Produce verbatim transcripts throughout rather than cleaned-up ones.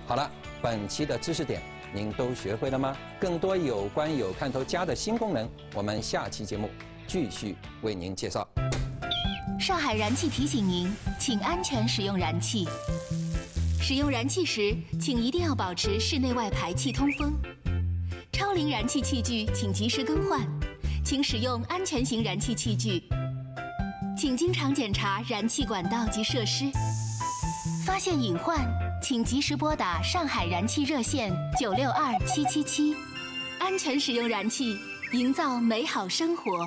好了，本期的知识点您都学会了吗？更多有关有看头加的新功能，我们下期节目继续为您介绍。 上海燃气提醒您，请安全使用燃气。使用燃气时，请一定要保持室内外排气通风。超龄燃气器具请及时更换，请使用安全型燃气器具。请经常检查燃气管道及设施。发现隐患，请及时拨打上海燃气热线九六二七七七。安全使用燃气，营造美好生活。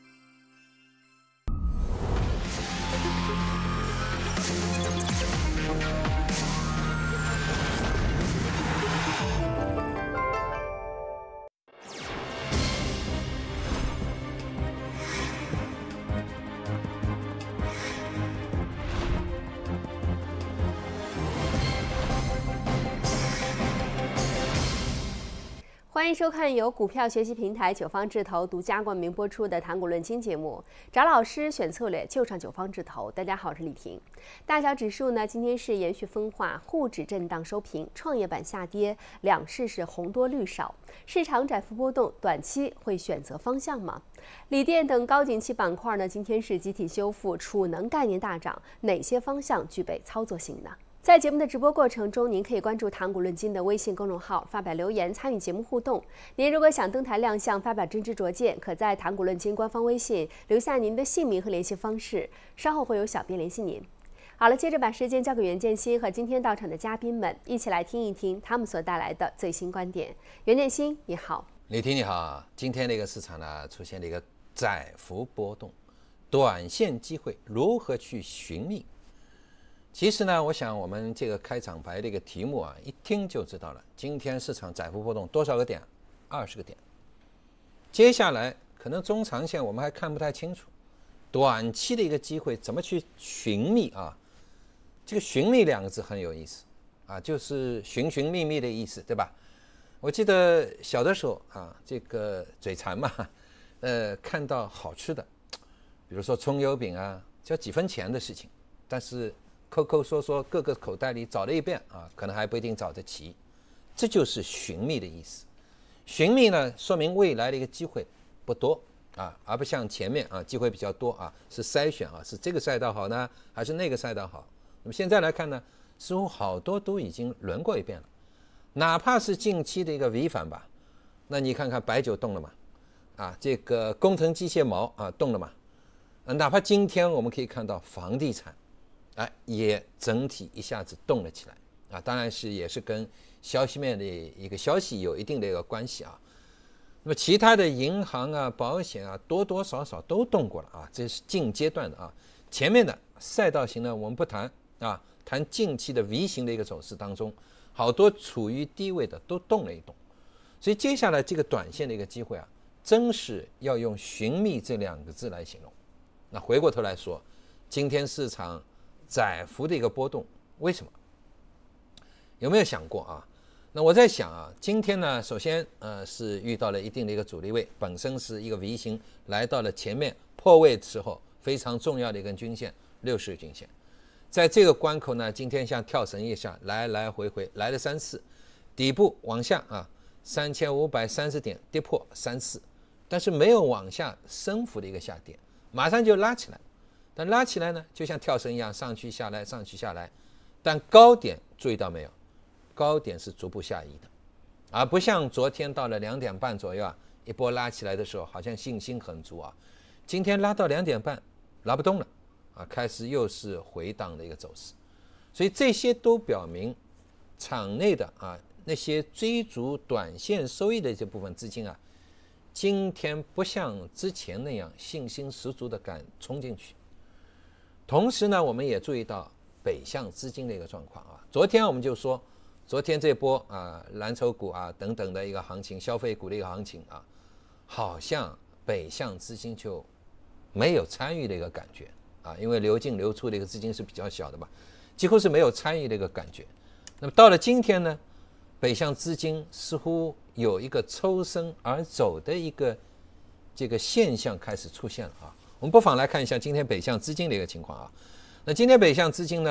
欢迎收看由股票学习平台九方智投独家冠名播出的谈股论金节目，找老师选策略就上九方智投。大家好，我是李婷。大小指数呢，今天是延续分化，沪指震荡收平，创业板下跌，两市是红多绿少，市场窄幅波动，短期会选择方向吗？锂电等高景气板块呢，今天是集体修复，储能概念大涨，哪些方向具备操作性呢？在节目的直播过程中，您可以关注谈股论金的微信公众号，发表留言参与节目互动。您如果想登台亮相，发表真知灼见，可在谈股论金官方微信留下您的姓名和联系方式，稍后会有小编联系您。好了，接着把时间交给袁建新和今天到场的嘉宾们，一起来听一听他们所带来的最新观点。袁建新，你好。 李婷你好。今天这个市场呢，出现了一个窄幅波动，短线机会如何去寻觅？其实呢，我想我们这个开场白的一个题目啊，一听就知道了。今天市场窄幅波动多少个点？二十个点。接下来可能中长线我们还看不太清楚，短期的一个机会怎么去寻觅啊？这个寻觅两个字很有意思啊，就是寻寻觅觅的意思，对吧？我记得小的时候啊，这个嘴馋嘛，呃，看到好吃的，比如说葱油饼啊，就几分钱的事情，但是抠抠缩缩各个口袋里找了一遍啊，可能还不一定找得齐，这就是寻觅的意思。寻觅呢，说明未来的一个机会不多啊，而不像前面啊机会比较多啊，是筛选啊，是这个赛道好呢，还是那个赛道好？那么现在来看呢，似乎好多都已经轮过一遍了，哪怕是近期的一个 V 反吧，那你看看白酒动了嘛，啊，这个工程机械毛啊动了嘛，啊，哪怕今天我们可以看到房地产。哎，也整体一下子动了起来啊！当然是也是跟消息面的一个消息有一定的一个关系啊。那么其他的银行啊、保险啊，多多少少都动过了啊，这是近阶段的啊。前面的赛道型呢，我们不谈啊，谈近期的 V 型的一个走势当中，好多处于低位的都动了一动。所以接下来这个短线的一个机会啊，真是要用寻觅这两个字来形容。那回过头来说，今天市场窄幅的一个波动，为什么？有没有想过啊？那我在想啊，今天呢，首先呃是遇到了一定的一个阻力位，本身是一个 V 型，来到了前面破位的时候，非常重要的一根均线，六十日均线，在这个关口呢，今天像跳绳一下来来回回来了三次，底部往下啊，三千五百三十点跌破三次，但是没有往下升幅的一个下跌，马上就拉起来。但拉起来呢，就像跳绳一样，上去下来，上去下来。但高点注意到没有？高点是逐步下移的，而不像昨天到了两点半左右啊，一波拉起来的时候，好像信心很足啊。今天拉到两点半，拉不动了啊，开始又是回档的一个走势。所以这些都表明，场内的啊那些追逐短线收益的这部分资金啊，今天不像之前那样信心十足的敢冲进去。同时呢，我们也注意到北向资金的一个状况啊。昨天我们就说，昨天这波啊蓝筹股啊等等的一个行情，消费股的一个行情啊，好像北向资金就没有参与的一个感觉啊，因为流进流出的一个资金是比较小的嘛，几乎是没有参与的一个感觉。那么到了今天呢，北向资金似乎有一个抽身而走的一个这个现象开始出现了啊。我们不妨来看一下今天北向资金的一个情况啊。那今天北向资金呢，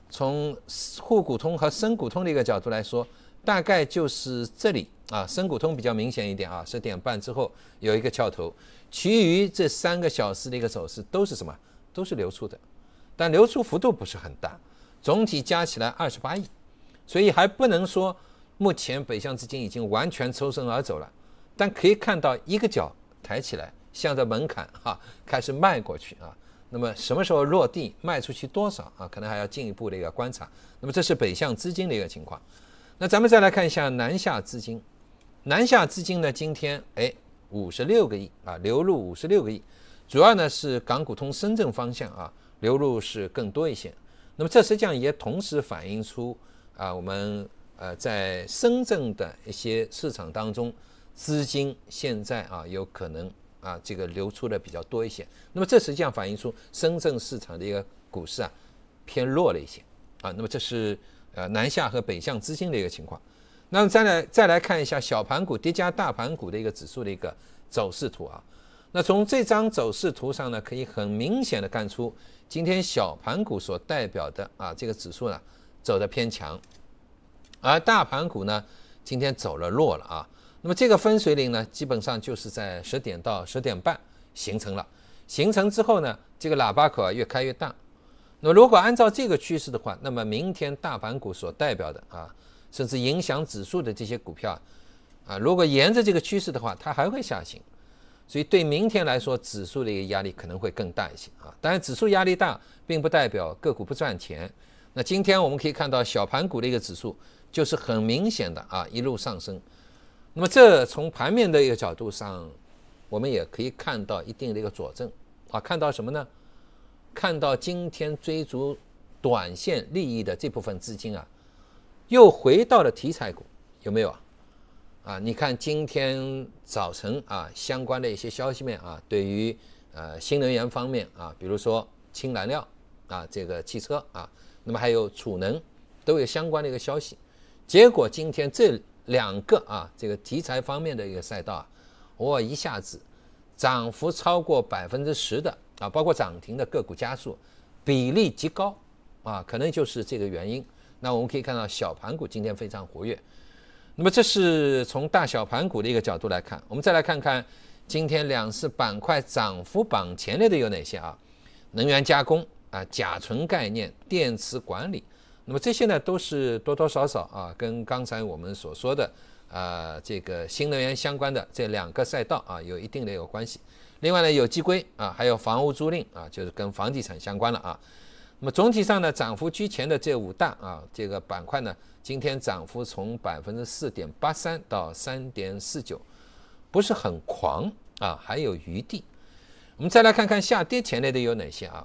从沪股通和深股通的一个角度来说，大概就是这里啊，深股通比较明显一点啊，十点半之后有一个翘头，其余这三个小时的一个走势都是什么？都是流出的，但流出幅度不是很大，总体加起来二十八亿，所以还不能说目前北向资金已经完全抽身而走了，但可以看到一个脚抬起来，向着门槛哈、啊、开始迈过去啊。那么什么时候落地，卖出去多少啊？可能还要进一步的一个观察。那么这是北向资金的一个情况。那咱们再来看一下南下资金。南下资金呢，今天哎五十六个亿啊，流入五十六个亿，主要呢是港股通深圳方向啊流入是更多一些。那么这实际上也同时反映出啊我们呃在深圳的一些市场当中，资金现在啊有可能啊这个流出的比较多一些。那么这实际上反映出深圳市场的一个股市啊偏弱了一些啊。那么这是呃南下和北向资金的一个情况。那么再来再来看一下小盘股叠加大盘股的一个指数的一个走势图啊。那从这张走势图上呢，可以很明显的看出，今天小盘股所代表的啊这个指数呢走得偏强，而大盘股呢今天走了弱了啊。那么这个分水岭呢，基本上就是在十点到十点半形成了。形成之后呢，这个喇叭口啊越开越大。那么如果按照这个趋势的话，那么明天大盘股所代表的啊，甚至影响指数的这些股票啊，如果沿着这个趋势的话，它还会下行。所以对明天来说，指数的一个压力可能会更大一些啊。当然，指数压力大，并不代表个股不赚钱。那今天我们可以看到小盘股的一个指数，就是很明显的啊一路上升。那么这从盘面的一个角度上，我们也可以看到一定的一个佐证啊。看到什么呢？看到今天追逐短线利益的这部分资金啊，又回到了题材股，有没有啊？啊，你看今天早晨啊，相关的一些消息面啊，对于呃新能源方面啊，比如说氢燃料啊，这个汽车啊，那么还有储能，都有相关的一个消息。结果今天这两个啊，这个题材方面的一个赛道啊，我一下子涨幅超过百分之十的啊，包括涨停的个股家数比例极高啊，可能就是这个原因。那我们可以看到小盘股今天非常活跃。那么这是从大小盘股的一个角度来看，我们再来看看今天两市板块涨幅榜前列的有哪些啊？能源加工啊、甲醇概念、电池管理，那么这些呢都是多多少少啊跟刚才我们所说的啊、呃、这个新能源相关的这两个赛道啊有一定的有关系。另外呢，有机硅啊，还有房屋租赁啊，就是跟房地产相关了啊。那么总体上呢，涨幅居前的这五大啊这个板块呢，今天涨幅从百分之四点八三到三点四九，不是很狂啊，还有余地。我们再来看看下跌前列的有哪些啊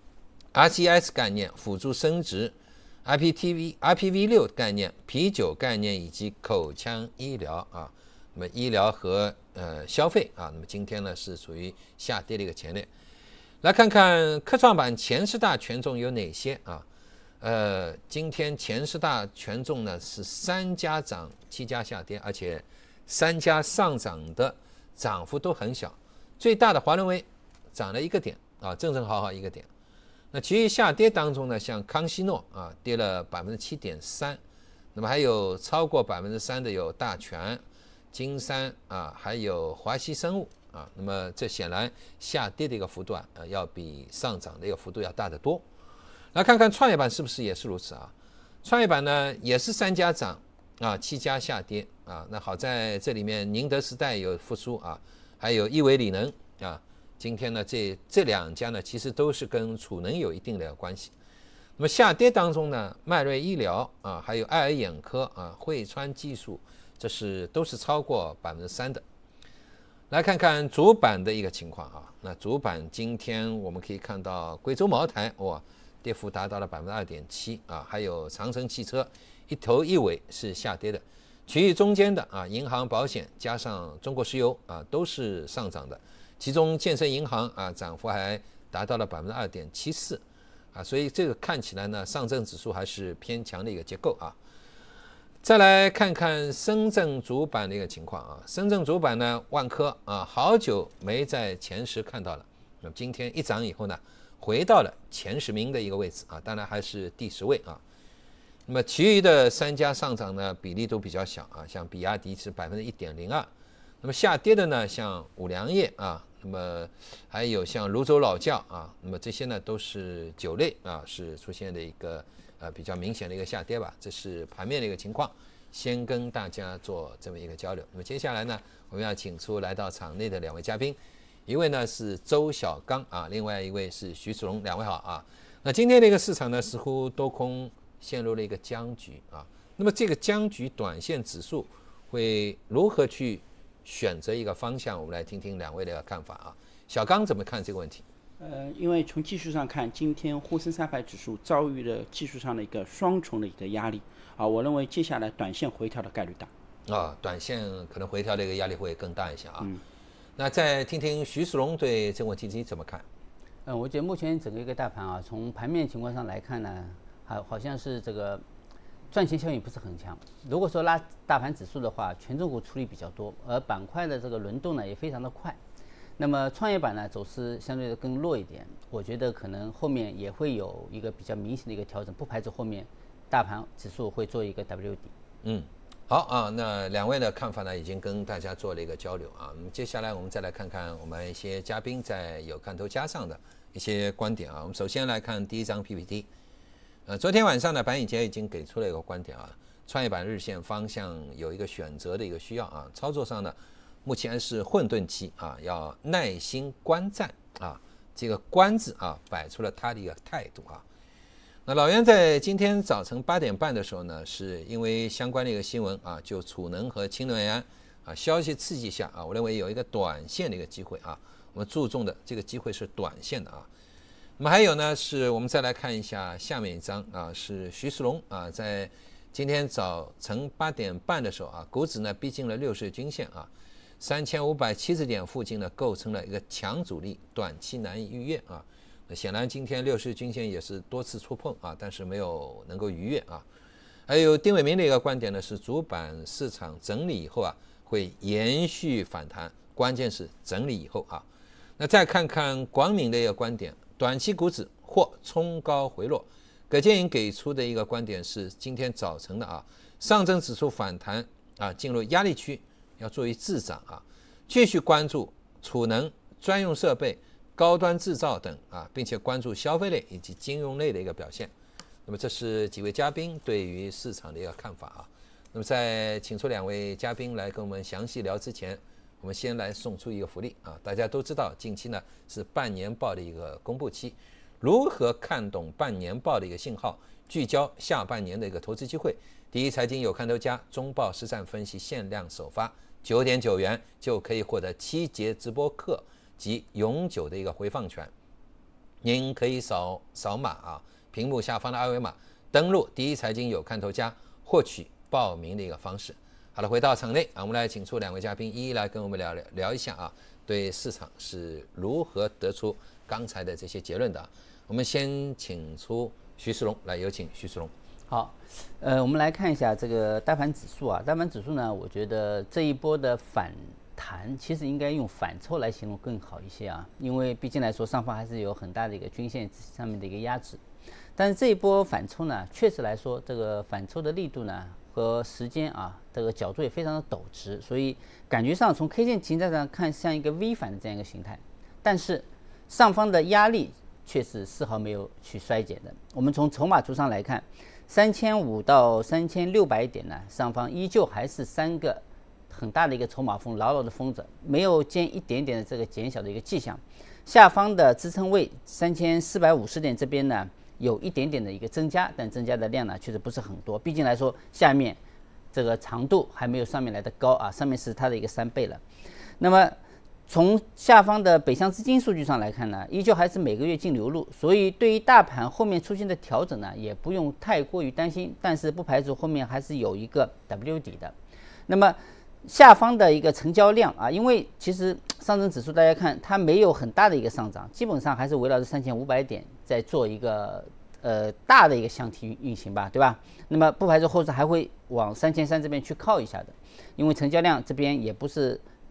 ？R C S 概念、辅助生殖、I P T V、I P V 六概念、啤酒概念以及口腔医疗啊。那么医疗和呃消费啊，那么今天呢是属于下跌的一个前列。来看看科创板前十大权重有哪些啊？呃，今天前十大权重呢是三家涨，七家下跌，而且三家上涨的涨幅都很小。最大的华伦微涨了一个点啊，正正好好一个点。那其余下跌当中呢，像康希诺啊跌了百分之七点三，那么还有超过百分之三的有大全、金山啊，还有华西生物。啊，那么这显然下跌的一个幅度啊，呃，要比上涨的一个幅度要大得多。来看看创业板是不是也是如此啊？创业板呢也是三家涨啊，七家下跌啊。那好在这里面宁德时代有复苏啊，还有亿维锂能啊。今天呢这这两家呢其实都是跟储能有一定的关系。那么下跌当中呢，迈瑞医疗啊，还有爱尔眼科啊，汇川技术，这是都是超过百分之三的。来看看主板的一个情况啊，那主板今天我们可以看到贵州茅台哇，跌幅达到了百分之二点七啊，还有长城汽车一头一尾是下跌的，其余中间的啊，银行、保险加上中国石油啊都是上涨的，其中建设银行啊涨幅还达到了百分之二点七四啊，所以这个看起来呢，上证指数还是偏强的一个结构啊。再来看看深圳主板的一个情况啊，深圳主板呢，万科啊，好久没在前十看到了。那么今天一涨以后呢， 回到了前十名的一个位置啊，当然还是第十位啊。那么其余的三家上涨呢比例都比较小啊，像比亚迪是百分之一点零二，那么下跌的呢像五粮液啊，那么还有像泸州老窖啊，那么这些呢都是酒类啊，是出现的一个呃比较明显的一个下跌吧，这是盘面的一个情况。先跟大家做这么一个交流。那么接下来呢，我们要请出来到场内的两位嘉宾，一位呢是周小刚啊，另外一位是徐世龙，两位好啊。那今天这个市场呢，似乎多空陷入了一个僵局啊。那么这个僵局，短线指数会如何去选择一个方向？我们来听听两位的看法啊。小刚怎么看这个问题？ 呃，因为从技术上看，今天沪深三百指数遭遇了技术上的一个双重的一个压力啊，我认为接下来短线回调的概率大啊，短线可能回调的一个压力会更大一些啊。 嗯， 那再听听徐世龙对这个问题你怎么看？ 嗯、呃，我觉得目前整个一个大盘啊，从盘面情况上来看呢，好好像是这个赚钱效应不是很强。如果说拉大盘指数的话，权重股出力比较多，而板块的这个轮动呢也非常的快。那么创业板呢走势相对的更弱一点，我觉得可能后面也会有一个比较明显的一个调整，不排除后面大盘指数会做一个 W 底。 嗯，好啊，那两位的看法呢已经跟大家做了一个交流啊。那么接下来我们再来看看我们一些嘉宾在有看头加上的一些观点啊。我们首先来看第一张 P P T， 呃，昨天晚上呢，白影杰已经给出了一个观点啊，创业板日线方向有一个选择的一个需要啊，操作上呢。目前是混沌期啊，要耐心观战啊，这个“观”字啊，摆出了他的一个态度啊。那老袁在今天早晨八点半的时候呢，是因为相关的一个新闻啊，就储能和氢能源啊消息刺激下啊，我认为有一个短线的一个机会啊，我们注重的这个机会是短线的啊。那么还有呢，是我们再来看一下下面一张啊，是徐世龙啊，在今天早晨八点半的时候啊，股指呢逼近了六十均线啊。三千五百七十点附近呢，构成了一个强阻力，短期难以逾越啊。那显然今天六十均线也是多次触碰啊，但是没有能够逾越啊。还有丁伟明的一个观点呢，是主板市场整理以后啊，会延续反弹，关键是整理以后啊。那再看看广敏的一个观点，短期股指或冲高回落。葛建营给出的一个观点是，今天早晨的啊，上证指数反弹啊，进入压力区。要注意滞涨啊，继续关注储能、专用设备、高端制造等啊，并且关注消费类以及金融类的一个表现。那么这是几位嘉宾对于市场的一个看法啊。那么在请出两位嘉宾来跟我们详细聊之前，我们先来送出一个福利啊。大家都知道，近期呢是半年报的一个公布期，如何看懂半年报的一个信号，聚焦下半年的一个投资机会？第一财经有看头家中报实战分析限量首发。九点九元就可以获得七节直播课及永久的一个回放权。您可以扫扫码啊，屏幕下方的二维码，登录第一财经有看头家获取报名的一个方式。好了，回到场内啊，我们来请出两位嘉宾，一一来跟我们聊聊聊一下啊，对市场是如何得出刚才的这些结论的。我们先请出徐世龙，来有请徐世龙。 好，呃，我们来看一下这个大盘指数啊。大盘指数呢，我觉得这一波的反弹，其实应该用反抽来形容更好一些啊，因为毕竟来说，上方还是有很大的一个均线上面的一个压制。但是这一波反抽呢，确实来说，这个反抽的力度呢和时间啊，这个角度也非常的陡直，所以感觉上从 K 线形态上看，像一个 V 反的这样一个形态。但是上方的压力却是丝毫没有去衰减的。我们从筹码图上来看。三千五到三千六百点呢，上方依旧还是三个很大的一个筹码峰牢牢的封着，没有见一点点的这个减小的一个迹象。下方的支撑位三千四百五十点这边呢，有一点点的一个增加，但增加的量呢确实不是很多。毕竟来说，下面这个长度还没有上面来的高啊，上面是它的一个三倍了。那么从下方的北向资金数据上来看呢，依旧还是每个月净流入，所以对于大盘后面出现的调整呢，也不用太过于担心，但是不排除后面还是有一个 W 底的。那么下方的一个成交量啊，因为其实上证指数大家看它没有很大的一个上涨，基本上还是围绕着三千五百点在做一个呃大的一个箱体运行吧，对吧？那么不排除后市还会往三千三这边去靠一下的，因为成交量这边也不是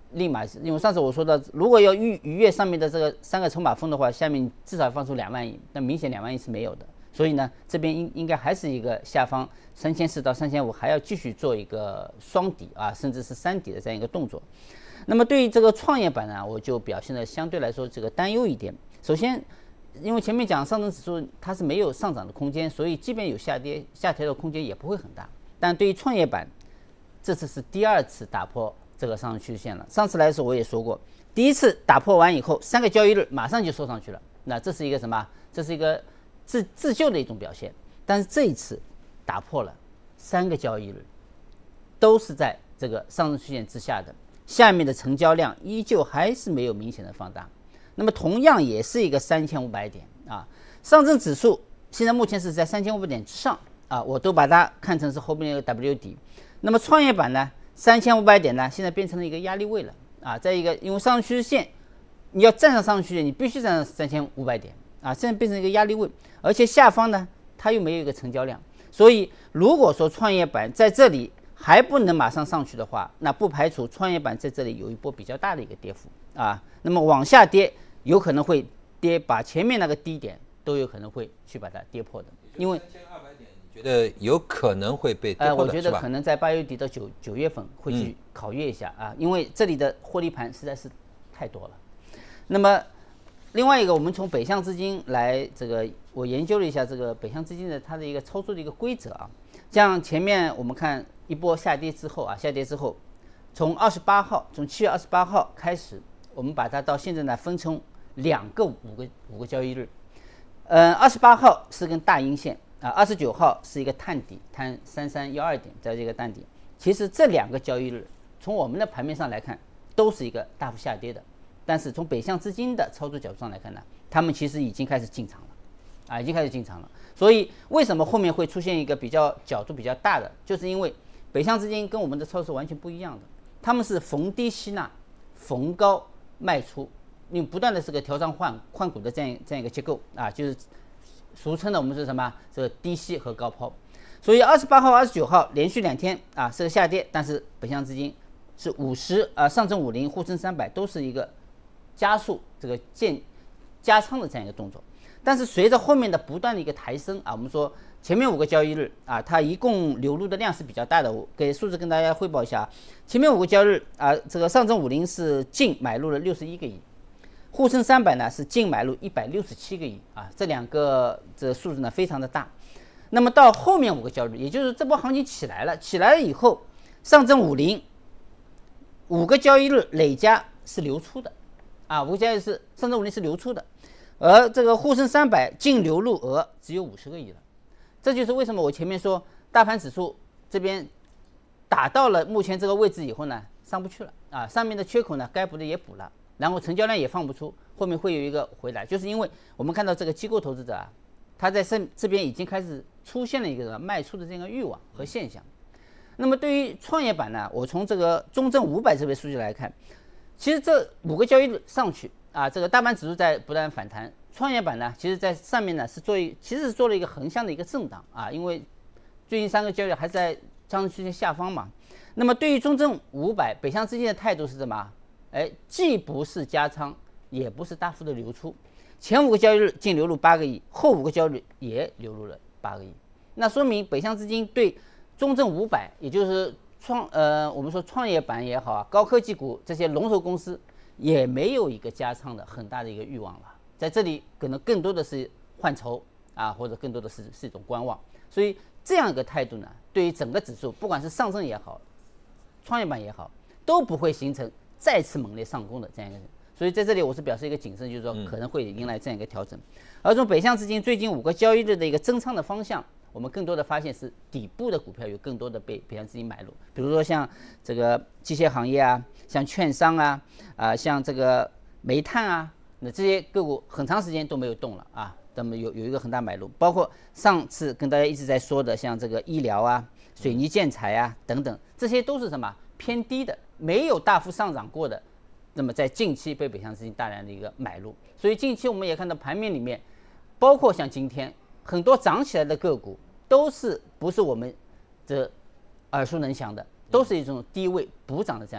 立马是因为上次我说的，如果要逾逾越上面的这个三个筹码峰的话，下面至少放出两万亿，那明显两万亿是没有的。所以呢，这边应应该还是一个下方三千四到三千五，还要继续做一个双底啊，甚至是三底的这样一个动作。那么对于这个创业板呢，我就表现的相对来说这个担忧一点。首先，因为前面讲上证指数它是没有上涨的空间，所以即便有下跌下调的空间也不会很大。但对于创业板，这次是第二次打破这个上升趋势线了。上次来的时候我也说过，第一次打破完以后，三个交易日马上就收上去了。那这是一个什么？这是一个自自救的一种表现。但是这一次打破了三个交易日，都是在这个上升趋势线之下的，下面的成交量依旧还是没有明显的放大。那么同样也是一个三千五百点啊，上证指数现在目前是在三千五百点之上啊，我都把它看成是后面一个 W 底。那么创业板呢，三千五百点呢，现在变成了一个压力位了啊。再一个，因为上升趋势线，你要站上上升趋势线，你必须站上三千五百点啊，现在变成一个压力位，而且下方呢，它又没有一个成交量，所以如果说创业板在这里还不能马上上去的话，那不排除创业板在这里有一波比较大的一个跌幅啊。那么往下跌，有可能会跌，把前面那个低点都有可能会去把它跌破的，因为。 觉得有可能会被跌破的， 呃，我觉得可能在八月底到九九月份会去考虑一下、嗯、啊，因为这里的获利盘实在是太多了。那么另外一个，我们从北向资金来这个，我研究了一下这个北向资金的它的一个操作的一个规则啊。像前面我们看一波下跌之后啊，下跌之后，从二十八号，从七月二十八号开始，我们把它到现在呢分成两个五个五个交易日，呃，二十八号是根大阴线。啊，二十九号是一个探底，探三三幺二点，在这个探底。其实这两个交易日，从我们的盘面上来看，都是一个大幅下跌的。但是从北向资金的操作角度上来看呢，他们其实已经开始进场了，啊，已经开始进场了。所以为什么后面会出现一个比较角度比较大的，就是因为北向资金跟我们的操作完全不一样的，他们是逢低吸纳，逢高卖出，因为不断的是个调仓换换股的这样这样一个结构啊，就是。俗称的我们是什么？这个低吸和高抛，所以二十八号、二十九号连续两天啊是个下跌，但是北向资金是五十啊，上证五零、沪深三百都是一个加速这个建加仓的这样一个动作。但是随着后面的不断的一个抬升啊，我们说前面五个交易日啊，它一共流入的量是比较大的，我给数字跟大家汇报一下。前面五个交易日啊，这个上证五零是净买入了六十一个亿。沪深三百呢是净买入一百六十七个亿啊，这两个这数字呢非常的大。那么到后面五个交易日，也就是这波行情起来了，起来了以后，上证五零五个交易日累加是流出的啊，五个交易日是上证五零是流出的，而这个沪深三百净流入额只有五十个亿了。这就是为什么我前面说大盘指数这边打到了目前这个位置以后呢，上不去了啊，上面的缺口呢该补的也补了。然后成交量也放不出，后面会有一个回来，就是因为我们看到这个机构投资者啊，他在这这边已经开始出现了一个卖出的这个欲望和现象。那么对于创业板呢，我从这个中证五百这边数据来看，其实这五个交易日上去啊，这个大盘指数在不断反弹，创业板呢，其实在上面呢是做一，其实是做了一个横向的一个震荡啊，因为最近三个交易日还是在上升趋势线下方嘛。那么对于中证五百，北向资金的态度是什么？哎，既不是加仓，也不是大幅的流出。前五个交易日净流入八个亿，后五个交易日也流入了八个亿。那说明北向资金对中证五百，也就是创呃我们说创业板也好啊，高科技股这些龙头公司也没有一个加仓的很大的一个欲望了。在这里可能更多的是换筹啊，或者更多的是是一种观望。所以这样一个态度呢，对于整个指数，不管是上证也好，创业板也好，都不会形成再次猛烈上攻的这样一个，所以在这里我是表示一个谨慎，就是说可能会迎来这样一个调整。而从北向资金最近五个交易日的一个增仓的方向，我们更多的发现是底部的股票有更多的被北向资金买入，比如说像这个机械行业啊，像券商啊，啊、呃、像这个煤炭啊，那这些个股很长时间都没有动了啊，那么有有一个很大买入，包括上次跟大家一直在说的，像这个医疗啊、水泥建材啊等等，这些都是什么偏低的。没有大幅上涨过的，那么在近期被北向资金大量的一个买入，所以近期我们也看到盘面里面，包括像今天很多涨起来的个股，都是不是我们这耳熟能详的，都是一种低位补涨的这样概率。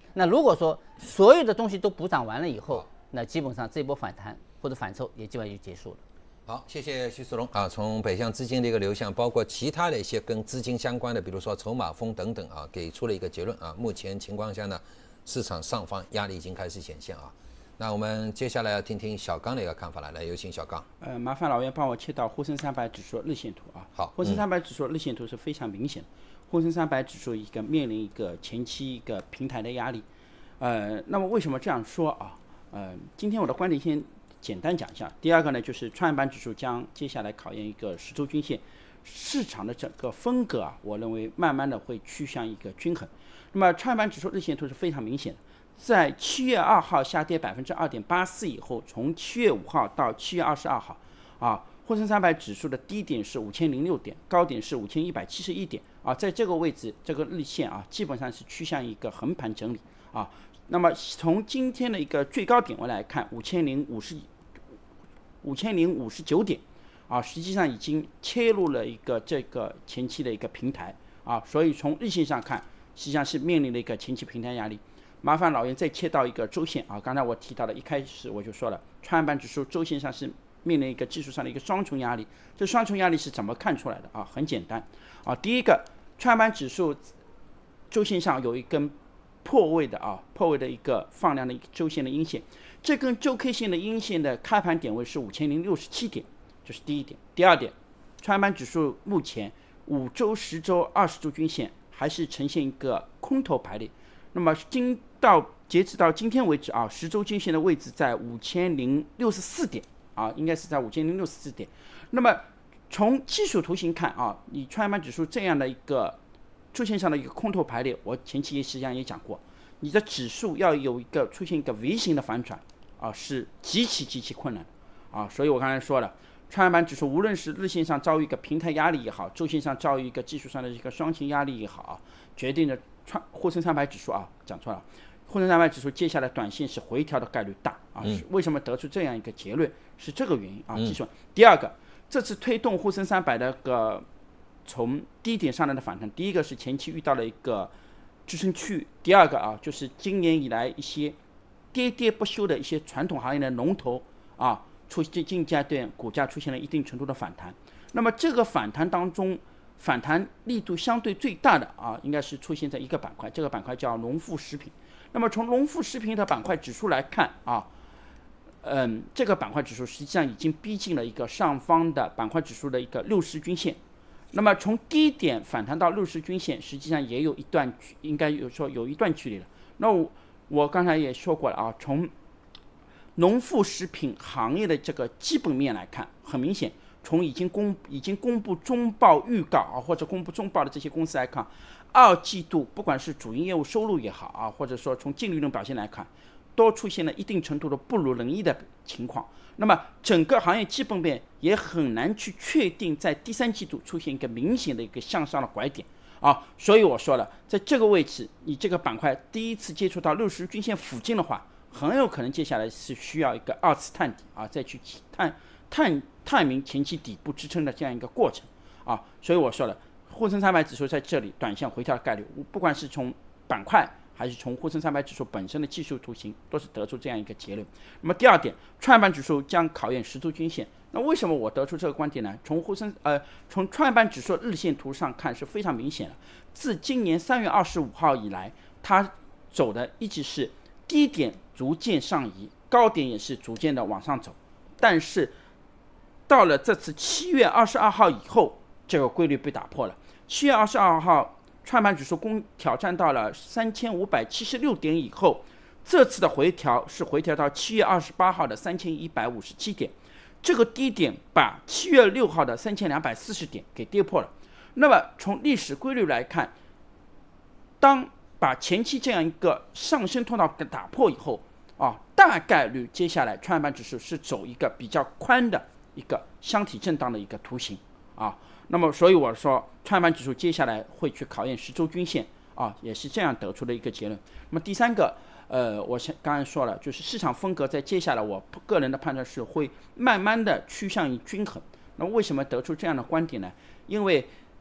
那如果说所有的东西都补涨完了以后，那基本上这波反弹或者反抽也基本上就结束了。 好，谢谢徐世龙啊。从北向资金的一个流向，包括其他的一些跟资金相关的，比如说筹码峰等等啊，给出了一个结论啊。目前情况下呢，市场上方压力已经开始显现啊。那我们接下来要听听小刚的一个看法了，来有请小刚。 呃，麻烦老袁帮我切到沪深三百指数日线图啊。 好， 沪深三百指数日线图是非常明显的，沪深三百指数一个面临一个前期一个平台的压力。呃，那么为什么这样说啊？呃，今天我的观点先简单讲一下。第二个呢，就是创业板指数将接下来考验一个十周均线，市场的整个风格啊，我认为慢慢的会趋向一个均衡。那么创业板指数日线图是非常明显的，在七月二号下跌百分之二点八四以后，从七月五号到七月二十二号，啊，沪深三百指数的低点是五千零六点，高点是五千一百七十一点啊，在这个位置，这个日线啊，基本上是趋向一个横盘整理啊。那么从今天的一个最高点位来看，五千零五十五千零五十九点啊，实际上已经切入了一个这个前期的一个平台啊，所以从日线上看，实际上是面临了一个前期平台压力。麻烦老袁再切到一个周线啊，刚才我提到的，一开始我就说了，创业板指数周线上是面临一个技术上的一个双重压力。这双重压力是怎么看出来的啊？很简单啊，第一个，创业板指数周线上有一根破位的啊，破位的一个放量的一个周线的阴线，这根周 K 线的阴线的开盘点位是五千零六十七点，这是第一点。第二点，创业板指数目前五周、十周、二十周均线还是呈现一个空头排列。那么今到截止到今天为止啊，十周均线的位置在五千零六十四点啊，应该是在五千零六十四点。那么从技术图形看啊，你创业板指数这样的一个周线上的一个空头排列，我前期实际上也讲过，你的指数要有一个出现一个 V 型的反转啊，是极其极其困难啊。所以我刚才说了，创业板指数无论是日线上遭遇一个平台压力也好，周线上遭遇一个技术上的一个双形压力也好啊，决定了创沪深三百指数啊，讲错了，沪深三百指数接下来短线是回调的概率大啊。 嗯、 为什么得出这样一个结论？是这个原因啊。技术、嗯。第二个，这次推动沪深三百的个从低点上来的反弹，第一个是前期遇到了一个支撑区域，第二个啊，就是今年以来一些跌跌不休的一些传统行业的龙头啊，出现近阶段股价出现了一定程度的反弹。那么这个反弹当中，反弹力度相对最大的啊，应该是出现在一个板块，这个板块叫农副食品。那么从农副食品的板块指数来看啊，嗯，这个板块指数实际上已经逼近了一个上方的板块指数的一个六十均线。那么从低点反弹到六十均线，实际上也有一段，应该有说有一段距离了。那我我刚才也说过了啊，从农副食品行业的这个基本面来看，很明显，从已经公已经公布中报预告啊，或者公布中报的这些公司来看，二季度不管是主营业务收入也好啊，或者说从净利润表现来看，都出现了一定程度的不如人意的情况。那么整个行业基本面也很难去确定在第三季度出现一个明显的一个向上的拐点啊，所以我说了，在这个位置，你这个板块第一次接触到六十均线附近的话，很有可能接下来是需要一个二次探底啊，再去探探探明前期底部支撑的这样一个过程啊，所以我说了，沪深三百指数在这里短线回调的概率，不管是从板块还是从沪深三百指数本身的技术图形，都是得出这样一个结论。那么第二点，创业板指数将考验十周均线。那为什么我得出这个观点呢？从沪深呃从创业板指数日线图上看是非常明显的。自今年三月二十五号以来，它走的一直是低点逐渐上移，高点也是逐渐的往上走。但是到了这次七月二十二号以后，这个规律被打破了。七月二十二号。创业板指数攻挑战到了三千五百七十六点以后，这次的回调是回调到七月二十八号的三千一百五十七点，这个低点把七月六号的三千两百四十点给跌破了。那么从历史规律来看，当把前期这样一个上升通道给打破以后啊，大概率接下来创业板指数是走一个比较宽的一个箱体震荡的一个图形啊。那么，所以我说，创业板指数接下来会去考验十周均线啊，也是这样得出的一个结论。那么第三个，呃，我刚才说了，就是市场风格在接下来，我个人的判断是会慢慢的趋向于均衡。那为什么得出这样的观点呢？因为，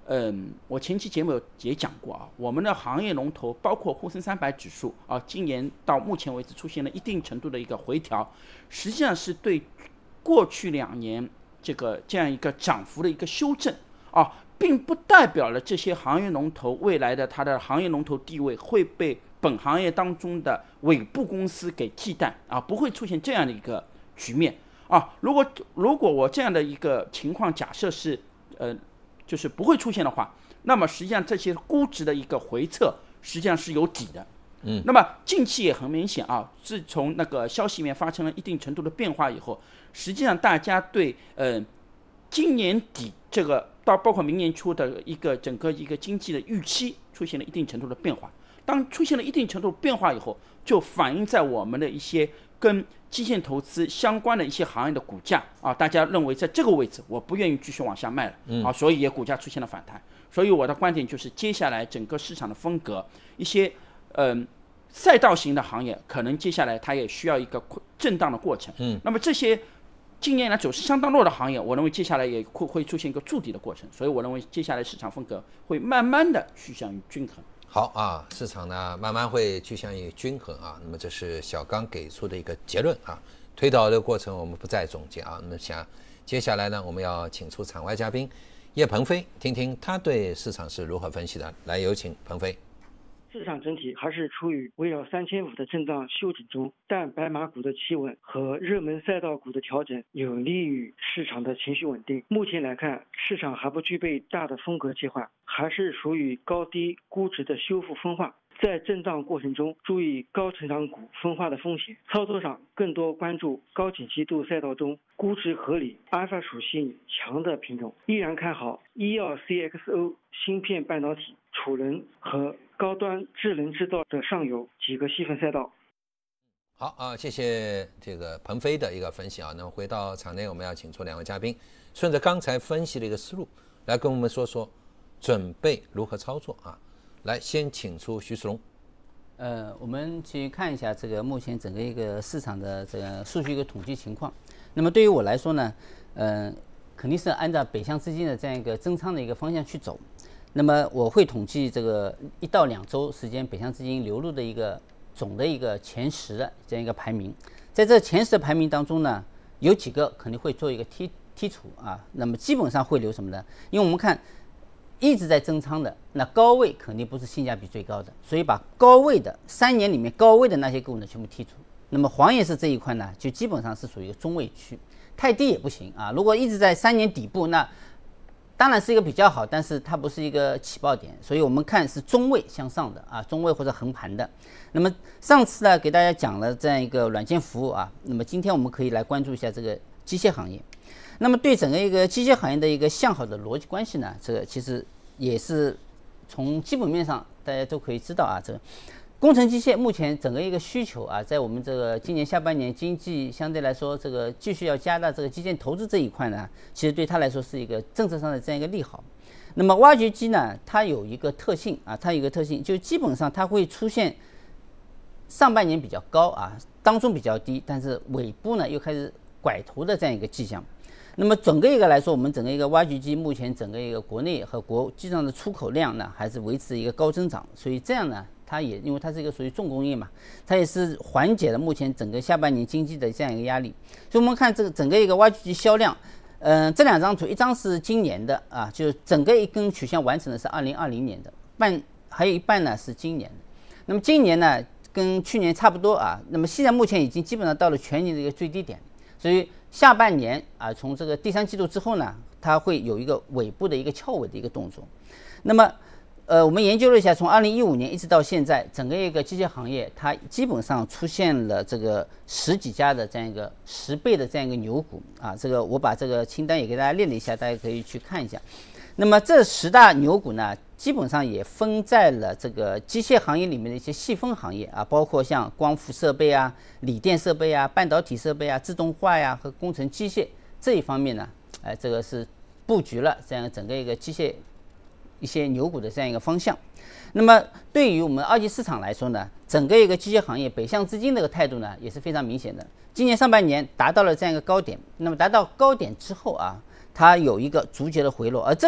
嗯，我前期节目也讲过啊，我们的行业龙头包括沪深三百指数啊，今年到目前为止出现了一定程度的一个回调，实际上是对过去两年这个这样一个涨幅的一个修正啊，并不代表了这些行业龙头未来的它的行业龙头地位会被本行业当中的尾部公司给替代啊，不会出现这样的一个局面啊。如果如果我这样的一个情况假设是呃。就是不会出现的话，那么实际上这些估值的一个回撤实际上是有底的。 嗯， 那么近期也很明显啊，自从那个消息面发生了一定程度的变化以后，实际上大家对呃今年底这个到包括明年初的一个整个一个经济的预期出现了一定程度的变化。当出现了一定程度的变化以后，就反映在我们的一些跟基建投资相关的一些行业的股价啊，大家认为在这个位置我不愿意继续往下卖了、嗯、啊，所以也股价出现了反弹。所以我的观点就是，接下来整个市场的风格，一些嗯、呃、赛道型的行业，可能接下来它也需要一个震荡的过程。嗯，那么这些近年来走势相当弱的行业，我认为接下来也会会出现一个筑底的过程。所以我认为接下来市场风格会慢慢的趋向于均衡。 好啊，市场呢慢慢会趋向于均衡啊。那么这是小刚给出的一个结论啊。推导的过程我们不再总结啊。那么想接下来呢，我们要请出场外嘉宾叶鹏飞，听听他对市场是如何分析的。来，有请鹏飞。 市场整体还是处于围绕三千五的震荡修整中，但白马股的企稳和热门赛道股的调整有利于市场的情绪稳定。目前来看，市场还不具备大的风格计划，还是属于高低估值的修复分化。在震荡过程中，注意高成长股分化的风险。操作上更多关注高景气度赛道中估值合理、阿尔法属性强的品种。依然看好医药 C X O、芯片半导体、储能和高端智能制造的上游几个细分赛道。 好啊，谢谢这个鹏飞的一个分析啊。那么回到场内，我们要请出两位嘉宾，顺着刚才分析的一个思路，来跟我们说说准备如何操作啊。来，先请出徐世龙。 呃，我们去看一下这个目前整个一个市场的这个数据一个统计情况。那么对于我来说呢，呃，肯定是按照北向资金的这样一个增仓的一个方向去走。那么我会统计这个一到两周时间北向资金流入的一个总的一个前十的这样一个排名。在这前十的排名当中呢，有几个肯定会做一个剔剔除啊。那么基本上会留什么呢？因为我们看一直在增仓的，那高位肯定不是性价比最高的，所以把高位的三年里面高位的那些个股呢全部剔除。那么黄岩石这一块呢，就基本上是属于一个中位区，太低也不行啊。如果一直在三年底部，那当然是一个比较好，但是它不是一个起爆点，所以我们看是中位向上的啊，中位或者横盘的。那么上次呢给大家讲了这样一个软件服务啊，那么今天我们可以来关注一下这个机械行业。那么对整个一个机械行业的一个向好的逻辑关系呢，这个其实也是从基本面上大家都可以知道啊，这个工程机械目前整个一个需求啊，在我们这个今年下半年经济相对来说这个继续要加大这个基建投资这一块呢，其实对它来说是一个政策上的这样一个利好。那么挖掘机呢，它有一个特性啊，它有一个特性，就基本上它会出现上半年比较高啊，当中比较低，但是尾部呢又开始拐头的这样一个迹象。那么整个一个来说，我们整个一个挖掘机目前整个一个国内和国际上的出口量呢，还是维持一个高增长，所以这样呢，它也因为它是一个属于重工业嘛，它也是缓解了目前整个下半年经济的这样一个压力。所以我们看这个整个一个挖掘机销量，嗯、呃，这两张图，一张是今年的啊，就是整个一根曲线完成的是二零二零年的，半还有一半呢是今年的。那么今年呢跟去年差不多啊，那么现在目前已经基本上到了全年的一个最低点，所以下半年啊，从这个第三季度之后呢，它会有一个尾部的一个翘尾的一个动作。那么，呃，我们研究了一下，从二零一五年一直到现在，整个一个机械行业，它基本上出现了这个十几家的这样一个十倍的这样一个牛股啊。这个我把这个清单也给大家列了一下，大家可以去看一下。那么这十大牛股呢，基本上也分在了这个机械行业里面的一些细分行业啊，包括像光伏设备啊、锂电设备啊、半导体设备啊、自动化呀和工程机械这一方面呢，哎，这个是布局了这样整个一个机械一些牛股的这样一个方向。那么对于我们二级市场来说呢，整个一个机械行业北向资金这个态度呢也是非常明显的。今年上半年达到了这样一个高点，那么达到高点之后啊，它有一个逐节的回落，而这个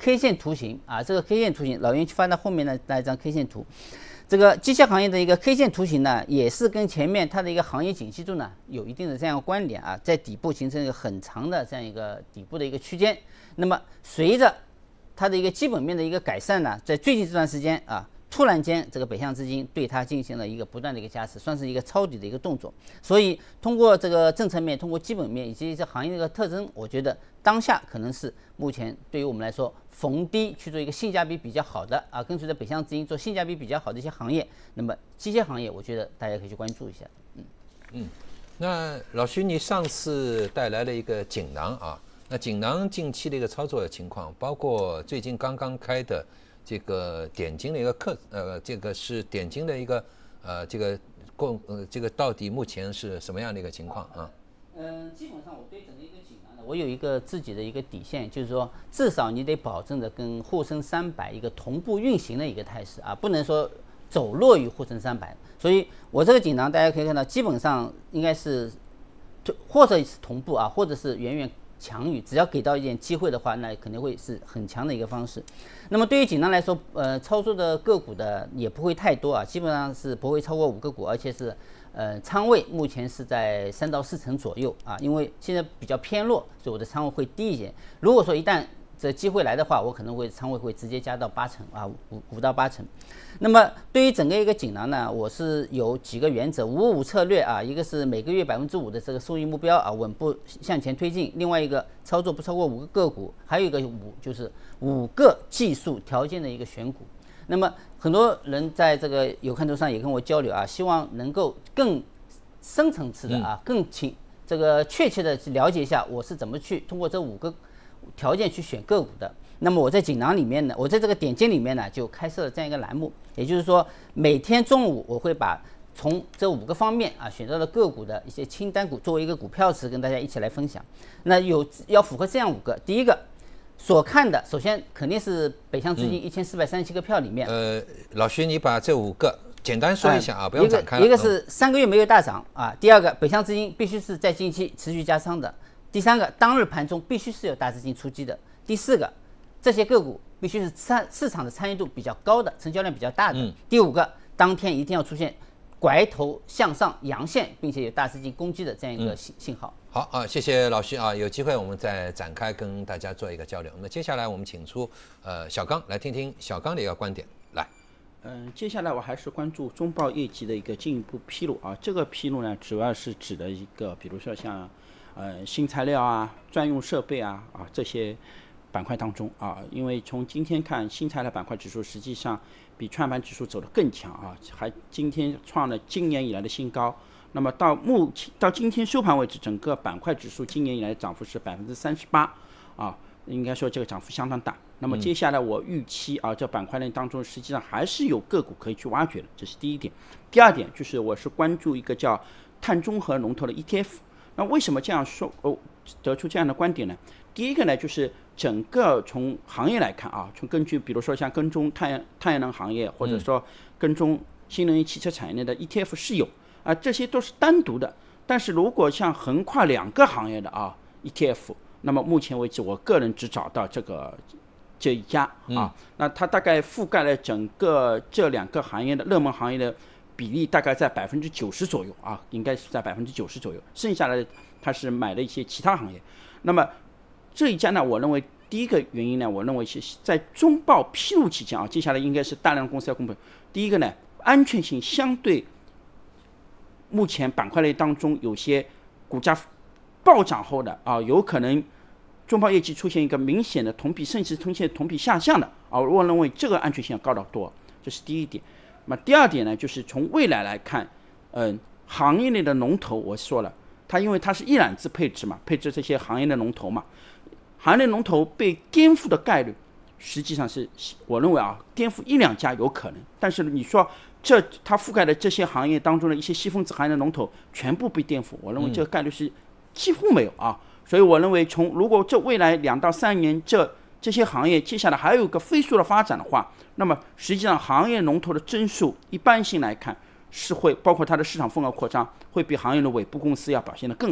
K 线图形啊，这个 K 线图形，老袁去翻到后面的那一张 K 线图。这个机械行业的一个 K 线图形呢，也是跟前面它的一个行业景气度呢有一定的这样一个关联啊，在底部形成一个很长的这样一个底部的一个区间。那么随着它的一个基本面的一个改善呢，在最近这段时间啊，突然间这个北向资金对它进行了一个不断的一个加持，算是一个抄底的一个动作。所以通过这个政策面，通过基本面以及这行业的一个特征，我觉得当下可能是目前对于我们来说逢低去做一个性价比比较好的啊，跟随着北向资金做性价比比较好的一些行业。那么机械行业，我觉得大家可以去关注一下。嗯嗯，那老徐，你上次带来了一个锦囊啊，那锦囊近期的一个操作的情况，包括最近刚刚开的这个点金的一个课，呃，这个是点金的一个呃这个共呃这个到底目前是什么样的一个情况啊？ 嗯、呃，基本上我对整个一个锦囊呢，我有一个自己的一个底线，就是说至少你得保证着跟沪深三百一个同步运行的一个态势啊，不能说走弱于沪深三百。所以我这个锦囊大家可以看到，基本上应该是或者是同步啊，或者是远远强于，只要给到一点机会的话，那肯定会是很强的一个方式。那么对于锦囊来说，呃，操作的个股的也不会太多啊，基本上是不会超过五个股，而且是呃仓位目前是在三到四成左右啊，因为现在比较偏弱，所以我的仓位会低一些。如果说一旦这机会来的话，我可能会仓位会直接加到八成啊，五五到八成。那么对于整个一个锦囊呢，我是有几个原则，五五策略啊，一个是每个月百分之五的这个收益目标啊，稳步向前推进；另外一个操作不超过五个个股，还有一个五就是五个技术条件的一个选股。那么很多人在这个有看头上也跟我交流啊，希望能够更深层次的啊，更清这个确切的了解一下我是怎么去通过这五个条件去选个股的。那么我在锦囊里面呢，我在这个点金里面呢，就开设了这样一个栏目，也就是说每天中午我会把从这五个方面啊选到的个股的一些清单股作为一个股票池跟大家一起来分享。那有要符合这样五个，第一个所看的，首先肯定是北向资金一千四百三十七个票里面。 呃，老徐，你把这五个简单说一下啊，不用展开了。 一个是三个月没有大涨啊，第二个北向资金必须是在近期持续加仓的，第三个当日盘中必须是有大资金出击的，第四个这些个股必须是参市场的参与度比较高的，成交量比较大的，嗯、第五个当天一定要出现拐头向上阳线，并且有大资金攻击的这样一个信信号。 好啊，谢谢老徐啊，有机会我们再展开跟大家做一个交流。那接下来我们请出呃小刚来听听小刚的一个观点。来， 嗯、呃，接下来我还是关注中报业绩的一个进一步披露啊。这个披露呢，主要是指的一个，比如说像呃新材料啊、专用设备啊啊这些板块当中啊，因为从今天看，新材料板块指数实际上比创业板指数走得更强啊，还今天创了今年以来的新高。那么到目前到今天收盘为止，整个板块指数今年以来的涨幅是百分之三十八啊，应该说这个涨幅相当大。那么接下来我预期啊，这板块链当中实际上还是有个股可以去挖掘的，这是第一点。第二点就是我是关注一个叫碳中和龙头的 E T F。那为什么这样说？哦，得出这样的观点呢？第一个呢，就是整个从行业来看啊，从根据比如说像跟踪太阳太阳能行业，或者说跟踪新能源汽车产业链的 E T F 是有啊，这些都是单独的。但是如果像横跨两个行业的啊 E T F， 那么目前为止我个人只找到这个这一家啊，那它大概覆盖了整个这两个行业的热门行业的比例大概在百分之九十左右啊，应该是在百分之九十左右，剩下的它是买了一些其他行业。那么这一家呢，我认为第一个原因呢，我认为是在中报披露期间啊，接下来应该是大量公司要公布。第一个呢，安全性相对目前板块类当中有些股价暴涨后的啊，有可能中报业绩出现一个明显的同比甚至出现同比下降的啊，我认为这个安全性要高得多，这是第一点。那么第二点呢，就是从未来来看，嗯、呃，行业内的龙头我说了，它因为它是一揽子配置嘛，配置这些行业的龙头嘛，行业龙头被颠覆的概率实际上是我认为啊，颠覆一两家有可能，但是你说这它覆盖的这些行业当中的一些细分子行业的龙头全部被颠覆，我认为这个概率是几乎没有啊。所以我认为从如果这未来两到三年这这些行业接下来还有一个飞速的发展的话，那么实际上行业龙头的增速一般性来看是会包括它的市场份额扩张会比行业的尾部公司要表现得更好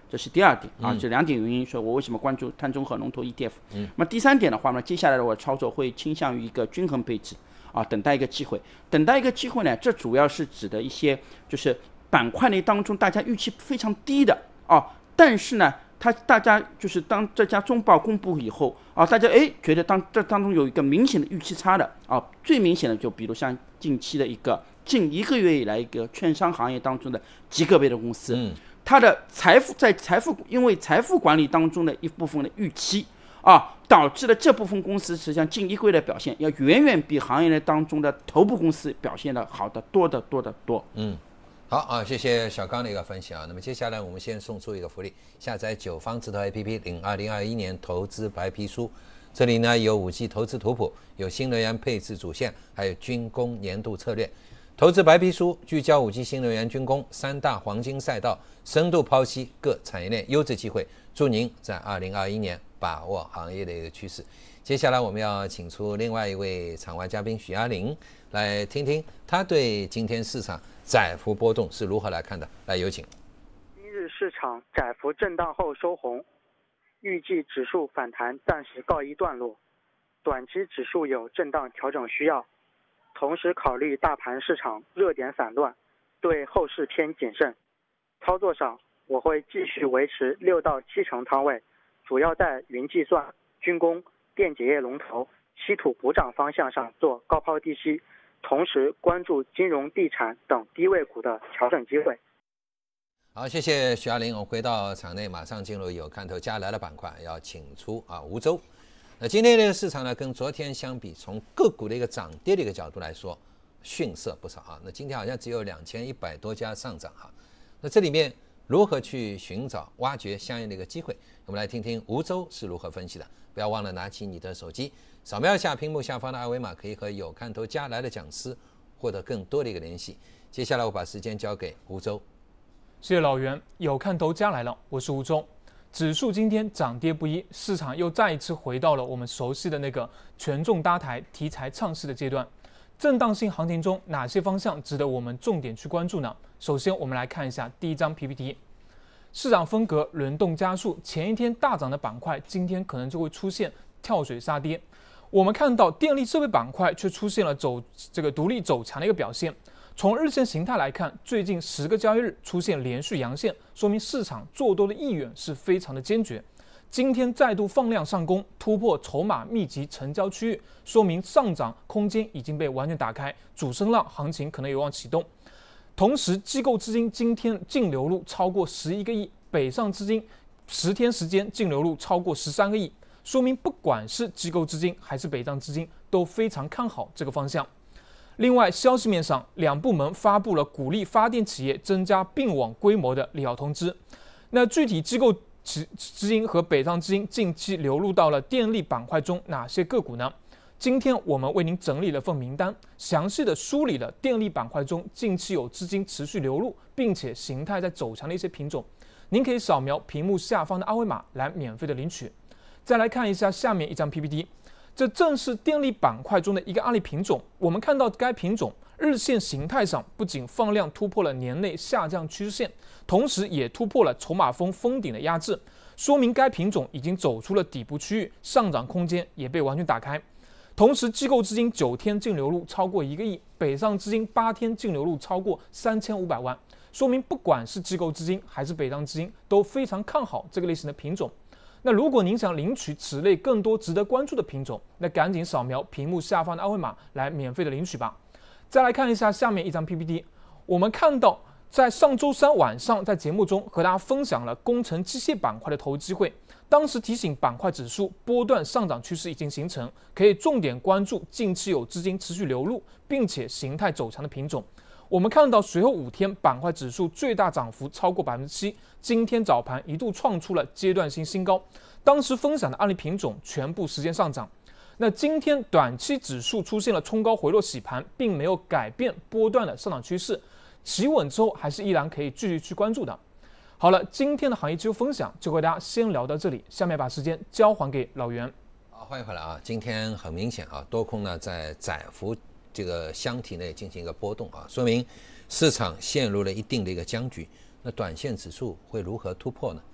这是第二点啊， 嗯、 这两点原因，说我为什么关注碳综合龙头 E T F。嗯，那么第三点的话呢，接下来的我操作会倾向于一个均衡配置啊，等待一个机会，等待一个机会呢，这主要是指的一些就是板块内当中大家预期非常低的啊，但是呢。它大家就是当这家中报公布以后啊，大家哎觉得当这当中有一个明显的预期差的啊，最明显的就比如像近期的一个近一个月以来一个券商行业当中的极个别的公司，嗯，它的财富在财富因为财富管理当中的一部分的预期啊，导致了这部分公司实际上近一个月的表现要远远比行业内当中的头部公司表现的好得多得多得多， 嗯。好啊，谢谢小刚的一个分析啊。那么接下来我们先送出一个福利，下载九方字头 A P P 领二零二一年投资白皮书。这里呢有五 G 投资图谱，有新能源配置主线，还有军工年度策略。投资白皮书聚焦五 G 新能源、军工三大黄金赛道，深度剖析各产业链优质机会，祝您在二零二一年把握行业的一个趋势。接下来我们要请出另外一位场外嘉宾许亚玲，来听听他对今天市场窄幅波动是如何来看的？来，有请。 今日市场窄幅震荡后收红，预计指数反弹暂时告一段落，短期指数有震荡调整需要。同时考虑大盘市场热点散乱，对后市偏谨慎。操作上，我会继续维持六到七成仓位，主要在云计算、军工、电解液龙头、稀土补涨方向上做高抛低吸。同时关注金融、地产等低位股的调整机会。 好，谢谢许亚玲。我们回到场内，马上进入有看头加来的板块，要请出啊吴周。那今天这个市场呢，跟昨天相比，从个股的一个涨跌的一个角度来说，逊色不少啊。那今天好像只有两千一百多家上涨哈。那这里面如何去寻找、挖掘相应的一个机会？我们来听听吴周是如何分析的。不要忘了拿起你的手机，扫描一下屏幕下方的二维码，可以和有看头加来的讲师获得更多的一个联系。接下来我把时间交给吴周。 谢谢老袁，有看头加来了，我是吴周。指数今天涨跌不一，市场又再一次回到了我们熟悉的那个权重搭台、题材唱势的阶段。震荡性行情中，哪些方向值得我们重点去关注呢？首先，我们来看一下第一张 P P T。市场风格轮动加速，前一天大涨的板块，今天可能就会出现跳水杀跌。我们看到电力设备板块却出现了走这个独立走强的一个表现。从日线形态来看，最近十个交易日出现连续阳线，说明市场做多的意愿是非常的坚决。今天再度放量上攻，突破筹码密集成交区域，说明上涨空间已经被完全打开，主升浪行情可能有望启动。同时，机构资金今天净流入超过十一个亿，北上资金十天时间净流入超过十三个亿，说明不管是机构资金还是北上资金都非常看好这个方向。另外，消息面上，两部门发布了鼓励发电企业增加并网规模的利好通知。那具体机构资金和北上资金近期流入到了电力板块中哪些个股呢？今天我们为您整理了份名单，详细的梳理了电力板块中近期有资金持续流入，并且形态在走强的一些品种。您可以扫描屏幕下方的二维码来免费的领取。再来看一下下面一张 P P T， 这正是电力板块中的一个案例品种。我们看到该品种日线形态上不仅放量突破了年内下降趋势线，同时也突破了筹码峰封顶的压制，说明该品种已经走出了底部区域，上涨空间也被完全打开。同时，机构资金九天净流入超过一个亿，北上资金八天净流入超过三千五百万，说明不管是机构资金还是北上资金都非常看好这个类型的品种。那如果您想领取此类更多值得关注的品种，那赶紧扫描屏幕下方的二维码来免费的领取吧。再来看一下下面一张 P P T， 我们看到在上周三晚上在节目中和大家分享了工程机械板块的投资机会。当时提醒板块指数波段上涨趋势已经形成，可以重点关注近期有资金持续流入并且形态走强的品种。我们看到随后五天板块指数最大涨幅超过 百分之七， 今天早盘一度创出了阶段性新高。当时分享的案例品种全部实现上涨。那今天短期指数出现了冲高回落洗盘，并没有改变波段的上涨趋势，企稳之后还是依然可以继续去关注的。好了，今天的行业技术分享就和大家先聊到这里，下面把时间交还给老袁。 好，欢迎回来啊！今天很明显啊，多空呢在窄幅这个箱体内进行一个波动啊，说明市场陷入了一定的一个僵局。那短线指数会如何突破呢？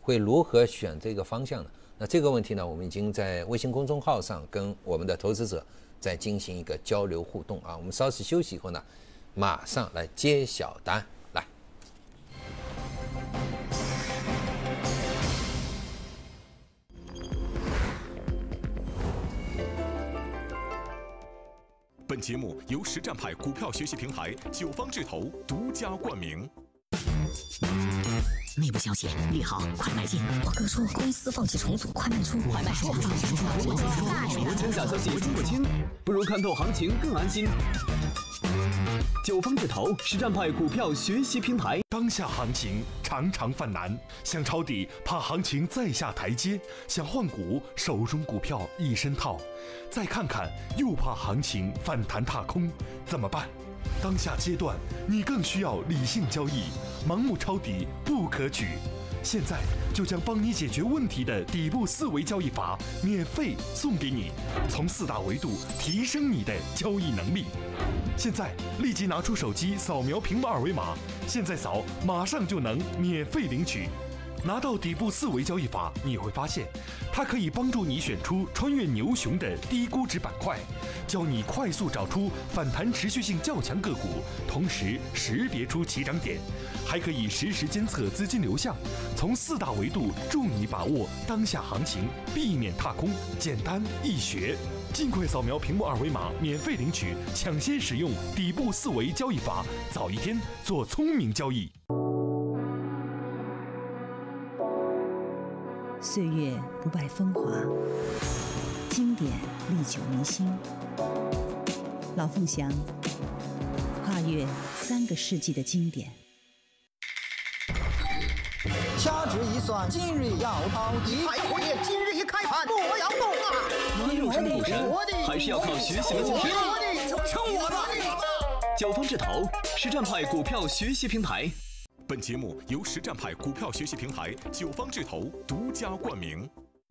会如何选这个方向呢？那这个问题呢，我们已经在微信公众号上跟我们的投资者在进行一个交流互动啊。我们稍事休息以后呢，马上来揭晓答案。来， 本节目由实战派股票学习平台九方智投独家冠名。 内部消息，利好，快买进！我哥说公司放弃重组，快卖出，快卖出！ 无真假消息听不清，不如看透行情更安心。九方智投实战派股票学习平台。 当下行情常常犯难，想抄底怕行情再下台阶，想换股手中股票一身套，再看看又怕行情反弹踏空，怎么办？当下阶段，你更需要理性交易，盲目抄底不可取。现在就将帮你解决问题的底部思维交易法免费送给你，从四大维度提升你的交易能力。现在立即拿出手机扫描屏幕二维码，现在扫马上就能免费领取。拿到底部思维交易法，你会发现，它可以帮助你选出穿越牛熊的低估值板块，教你快速找出反弹持续性较强个股，同时识别出起涨点，还可以实时监测资金流向，从四大维度助你把握当下行情，避免踏空，简单易学。尽快扫描屏幕二维码，免费领取，抢先使用底部思维交易法，早一天做聪明交易。 岁月不败风华，经典历久弥新。老凤祥，跨越三个世纪的经典。 掐指一算，今日要抄底。 海阔夜，今日一开盘，莫要动啊！ 能入山股神，还是要靠学习的精神。 听我的！ 九方智投实战派股票学习平台。 本节目由实战派股票学习平台九方智投独家冠名。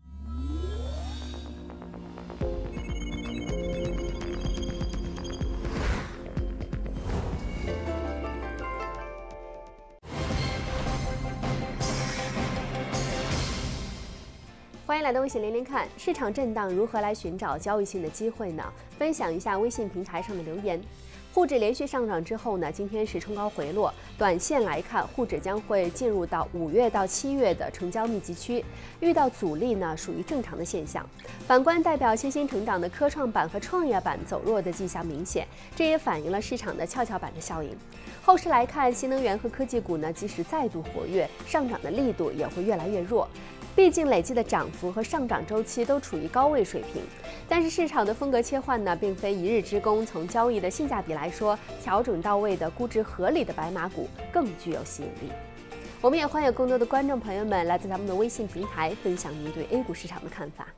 欢迎来到微信连连看，市场震荡如何来寻找交易性的机会呢？分享一下微信平台上的留言。沪指连续上涨之后呢，今天是冲高回落。短线来看，沪指将会进入到五月到七月的成交密集区，遇到阻力呢，属于正常的现象。反观代表新兴成长的科创板和创业板走弱的迹象明显，这也反映了市场的跷跷板的效应。后市来看，新能源和科技股呢，即使再度活跃，上涨的力度也会越来越弱。毕竟累计的涨幅和上涨周期都处于高位水平，但是市场的风格切换呢，并非一日之功。从交易的性价比来说，调整到位的估值合理的白马股更具有吸引力。我们也欢迎更多的观众朋友们来自咱们的微信平台分享您对 A 股市场的看法。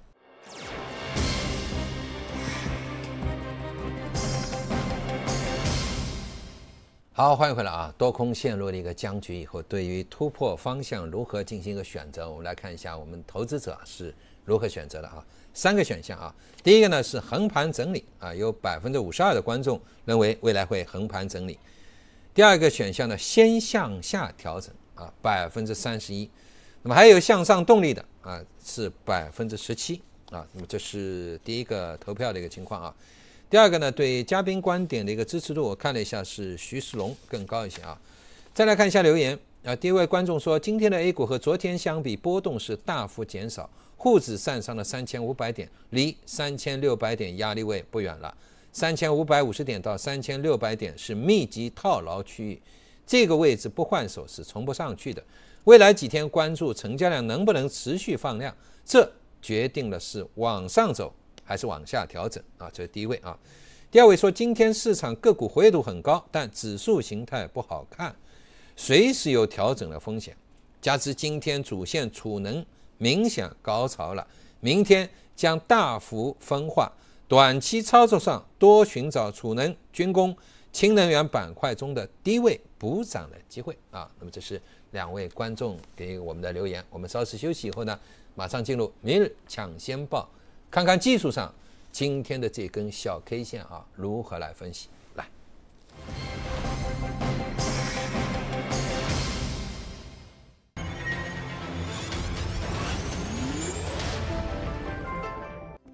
好，欢迎回来啊！多空陷入了一个僵局以后，对于突破方向如何进行一个选择，我们来看一下我们投资者是如何选择的啊。三个选项啊，第一个呢是横盘整理啊，有百分之五十二的观众认为未来会横盘整理。第二个选项呢，先向下调整啊，百分之三十一。那么还有向上动力的啊，是百分之十七啊。那么这是第一个投票的一个情况啊。第二个呢，对嘉宾观点的一个支持度，我看了一下是徐世龙更高一些啊。再来看一下留言啊，第一位观众说，今天的 A 股和昨天相比，波动是大幅减少，沪指站上了三千五百点，离三千六百点压力位不远了。三千五百五十点到三千六百点是密集套牢区域，这个位置不换手是冲不上去的。未来几天关注成交量能不能持续放量，这决定了是往上走还是往下调整啊，这是第一位啊。第二位说，今天市场个股活跃度很高，但指数形态不好看，随时有调整的风险。加之今天主线储能明显高潮了，明天将大幅分化，短期操作上多寻找储能、军工、氢能源板块中的低位补涨的机会啊。那么这是两位观众给我们的留言。我们稍事休息以后呢，马上进入明日抢先报。看看技术上今天的这根小 K 线啊，如何来分析？来，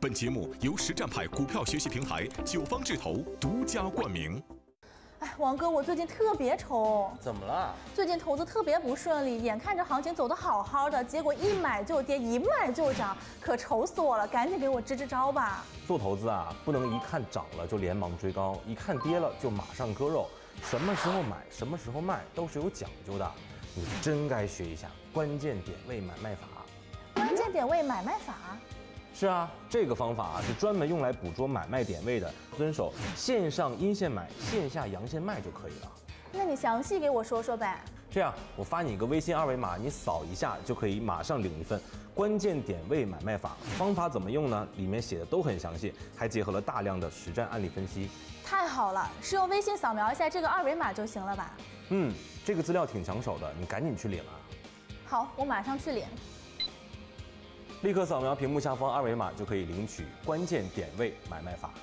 本节目由实战派股票学习平台九方智投独家冠名。 哎，王哥，我最近特别愁。 怎么了？ 最近投资特别不顺利，眼看着行情走得好好的，结果一买就跌，一卖就涨，可愁死我了！赶紧给我支支招吧。 做投资啊，不能一看涨了就连忙追高，一看跌了就马上割肉。什么时候买，什么时候卖都是有讲究的。你真该学一下关键点位买卖法。 关键点位买卖法？ 是啊，这个方法啊是专门用来捕捉买卖点位的，遵守线上阴线买，线下阳线卖就可以了。 那你详细给我说说呗。 这样，我发你一个微信二维码，你扫一下就可以马上领一份关键点位买卖法。方法怎么用呢？里面写的都很详细，还结合了大量的实战案例分析。 太好了，是用微信扫描一下这个二维码就行了吧？ 嗯，这个资料挺抢手的，你赶紧去领啊。 好，我马上去领。 立刻扫描屏幕下方二维码就可以领取关键点位买卖法。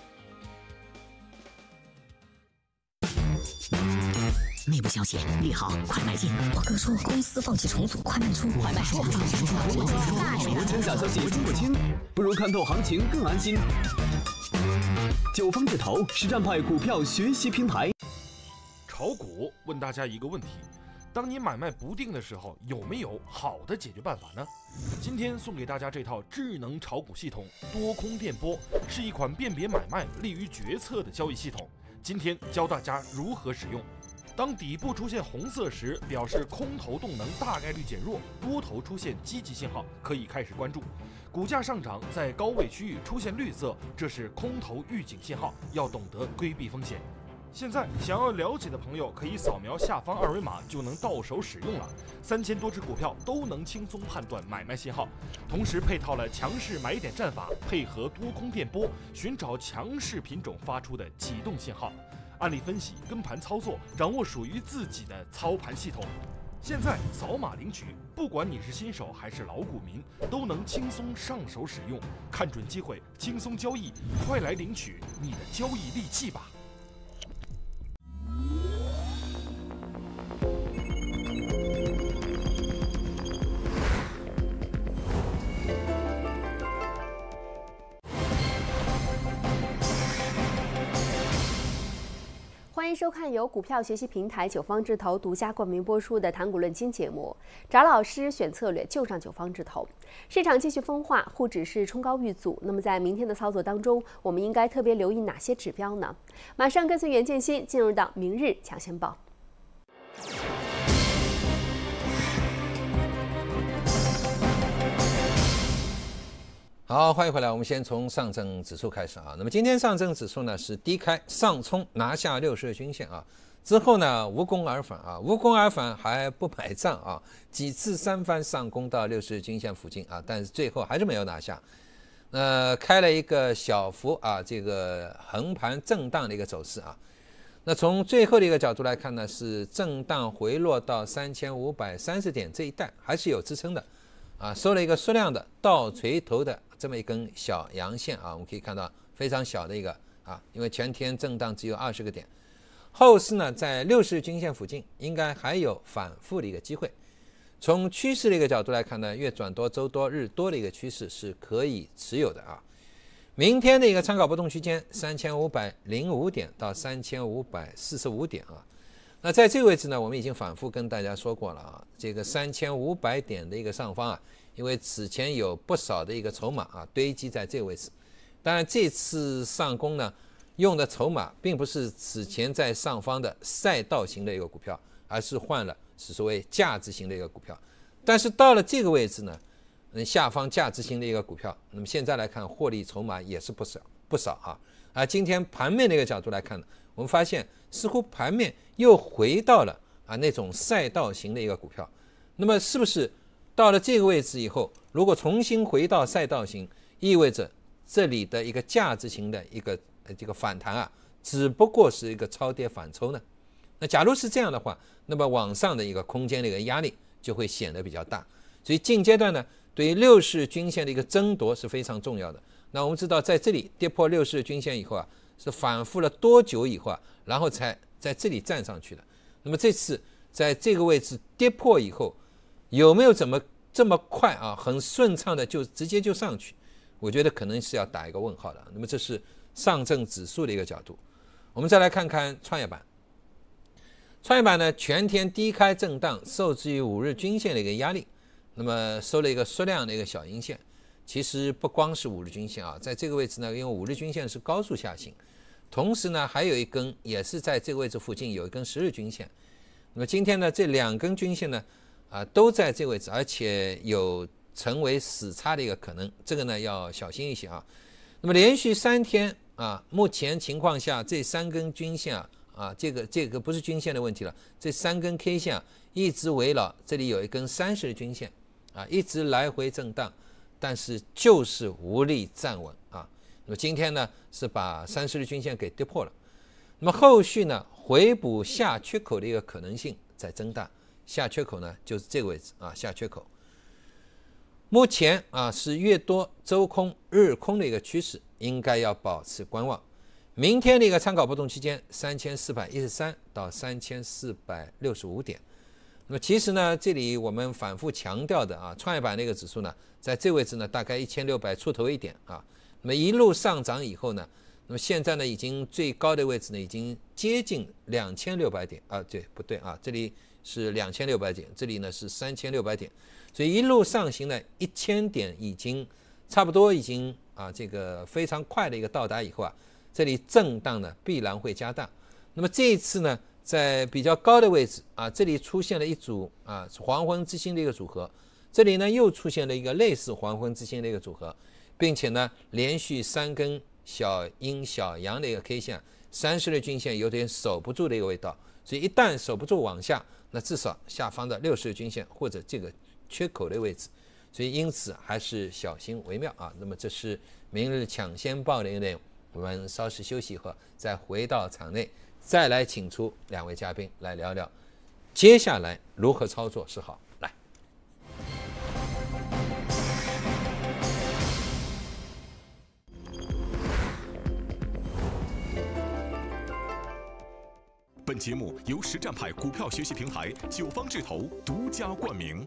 内部消息，利好，快卖进！我哥说公司放弃重组，快卖出！快卖出！ 国真假消息听不清，不如看透行情更安心。九方智投实战派股票学习平台。 炒股问大家一个问题：当你买卖不定的时候，有没有好的解决办法呢？今天送给大家这套智能炒股系统多空电波，是一款辨别买卖、利于决策的交易系统。今天教大家如何使用。当底部出现红色时，表示空头动能大概率减弱，多头出现积极信号，可以开始关注。股价上涨在高位区域出现绿色，这是空头预警信号，要懂得规避风险。现在想要了解的朋友可以扫描下方二维码就能到手使用了，三千多只股票都能轻松判断买卖信号，同时配套了强势买点战法，配合多空电波寻找强势品种发出的启动信号，案例分析、跟盘操作，掌握属于自己的操盘系统。现在扫码领取，不管你是新手还是老股民，都能轻松上手使用，看准机会，轻松交易，快来领取你的交易利器吧！ 欢迎收看由股票学习平台九方智投独家冠名播出的谈股论金节目，找老师选策略就上九方智投。市场继续分化，沪指是冲高遇阻。那么在明天的操作当中，我们应该特别留意哪些指标呢？马上跟随袁建新进入到明日抢先报。 好，欢迎回来。我们先从上证指数开始啊。那么今天上证指数呢是低开上冲拿下六十日均线啊，之后呢无功而返啊，无功而返还不买账啊，几次三番上攻到六十日均线附近啊，但是最后还是没有拿下。呃，开了一个小幅啊这个横盘震荡的一个走势啊。那从最后的一个角度来看呢，是震荡回落到三千五百三十点这一带还是有支撑的啊，收了一个缩量的倒锤头的这么一根小阳线啊，我们可以看到非常小的一个啊，因为全天震荡只有二十个点，后市呢在六十日均线附近应该还有反复的一个机会。从趋势的一个角度来看呢，月转多周多日多的一个趋势是可以持有的啊。明天的一个参考波动区间三千五百零五点到三千五百四十五点啊。那在这个位置呢，我们已经反复跟大家说过了啊，这个三千五百点的一个上方啊，因为此前有不少的一个筹码啊堆积在这个位置，当然这次上攻呢用的筹码并不是此前在上方的赛道型的一个股票，而是换了是所谓价值型的一个股票，但是到了这个位置呢，下方价值型的一个股票，那么现在来看获利筹码也是不少不少啊。而今天盘面的一个角度来看呢，我们发现似乎盘面又回到了啊那种赛道型的一个股票，那么是不是到了这个位置以后，如果重新回到赛道型，意味着这里的一个价值型的一个这个反弹啊，只不过是一个超跌反抽呢？那假如是这样的话，那么往上的一个空间的一个压力就会显得比较大。所以近阶段呢，对于六十日均线的一个争夺是非常重要的。那我们知道，在这里跌破六十日均线以后啊，是反复了多久以后啊，然后才在这里站上去的。那么这次在这个位置跌破以后，有没有怎么这么快啊，很顺畅的就直接就上去？ 我觉得可能是要打一个问号的。那么这是上证指数的一个角度。我们再来看看创业板。创业板呢，全天低开震荡，受制于五日均线的一个压力，那么收了一个缩量的一个小阴线。其实不光是五日均线啊，在这个位置呢，因为五日均线是高速下行，同时呢还有一根也是在这个位置附近有一根十日均线。那么今天呢，这两根均线呢，啊都在这个位置，而且有成为死叉的一个可能，这个呢要小心一些啊。那么连续三天啊，目前情况下这三根均线啊。啊，这个这个不是均线的问题了，这三根 K 线啊，一直围绕这里有一根三十日均线啊，一直来回震荡，但是就是无力站稳啊。那么今天呢是把三十日均线给跌破了，那么后续呢回补下缺口的一个可能性在增大，下缺口呢就是这个位置啊，下缺口。目前啊是越多周空日空的一个趋势，应该要保持观望。明天的一个参考波动区间三千四百一十三到三千四百六十五点。那么其实呢，这里我们反复强调的啊，创业板那个指数呢，在这位置呢大概一千六百出头一点啊。那么一路上涨以后呢，那么现在呢已经最高的位置呢已经接近两千六百点啊，对不对啊？这里是两千六百点，这里呢是三千六百点，所以一路上行呢一千点已经差不多已经啊这个非常快的一个到达以后啊。这里震荡呢必然会加大，那么这一次呢，在比较高的位置啊，这里出现了一组啊黄昏之星的一个组合，这里呢又出现了一个类似黄昏之星的一个组合，并且呢连续三根小阴小阳的一个 K 线，三十日均线有点守不住的一个味道，所以一旦守不住往下，那至少下方的六十日均线或者这个缺口的位置，所以因此还是小心为妙啊。那么这是明日抢先报的一个内容。我们稍事休息后，再回到场内，再来请出两位嘉宾来聊聊接下来如何操作是好。来， 本节目由实战派股票学习平台九方智投独家冠名。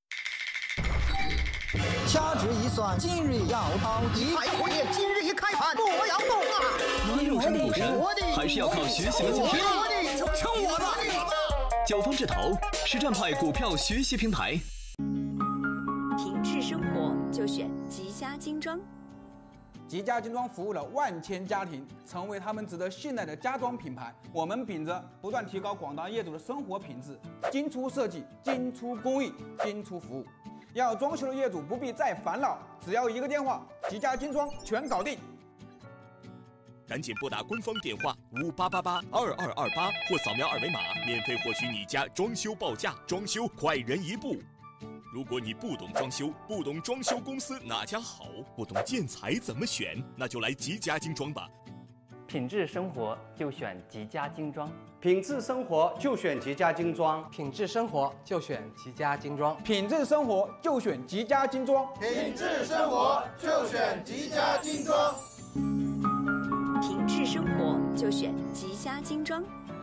掐指一算，今日要保底。 哎呦我的，今日一开盘，我要动啊！ 你肉身股神，还是要靠学习的精神。 就听我的！ 九方智投实战派股票学习平台。 品质生活就选吉家精装。 吉家精装服务了万千家庭，成为他们值得信赖的家装品牌。我们秉着不断提高广大业主的生活品质，精出设计、精出工艺、精出服务。要装修的业主不必再烦恼，只要一个电话，吉家精装全搞定。 赶紧拨打官方电话五八八八二二二八，或扫描二维码，免费获取你家装修报价，装修快人一步。如果你不懂装修，不懂装修公司哪家好，不懂建材怎么选，那就来吉家精装吧。 品质生活就选吉家精装， 品质生活就选吉家精装， 品质生活就选吉家精装， 品质生活就选吉家精装， 品质生活就选吉家精装， 品质生活就选吉家精装。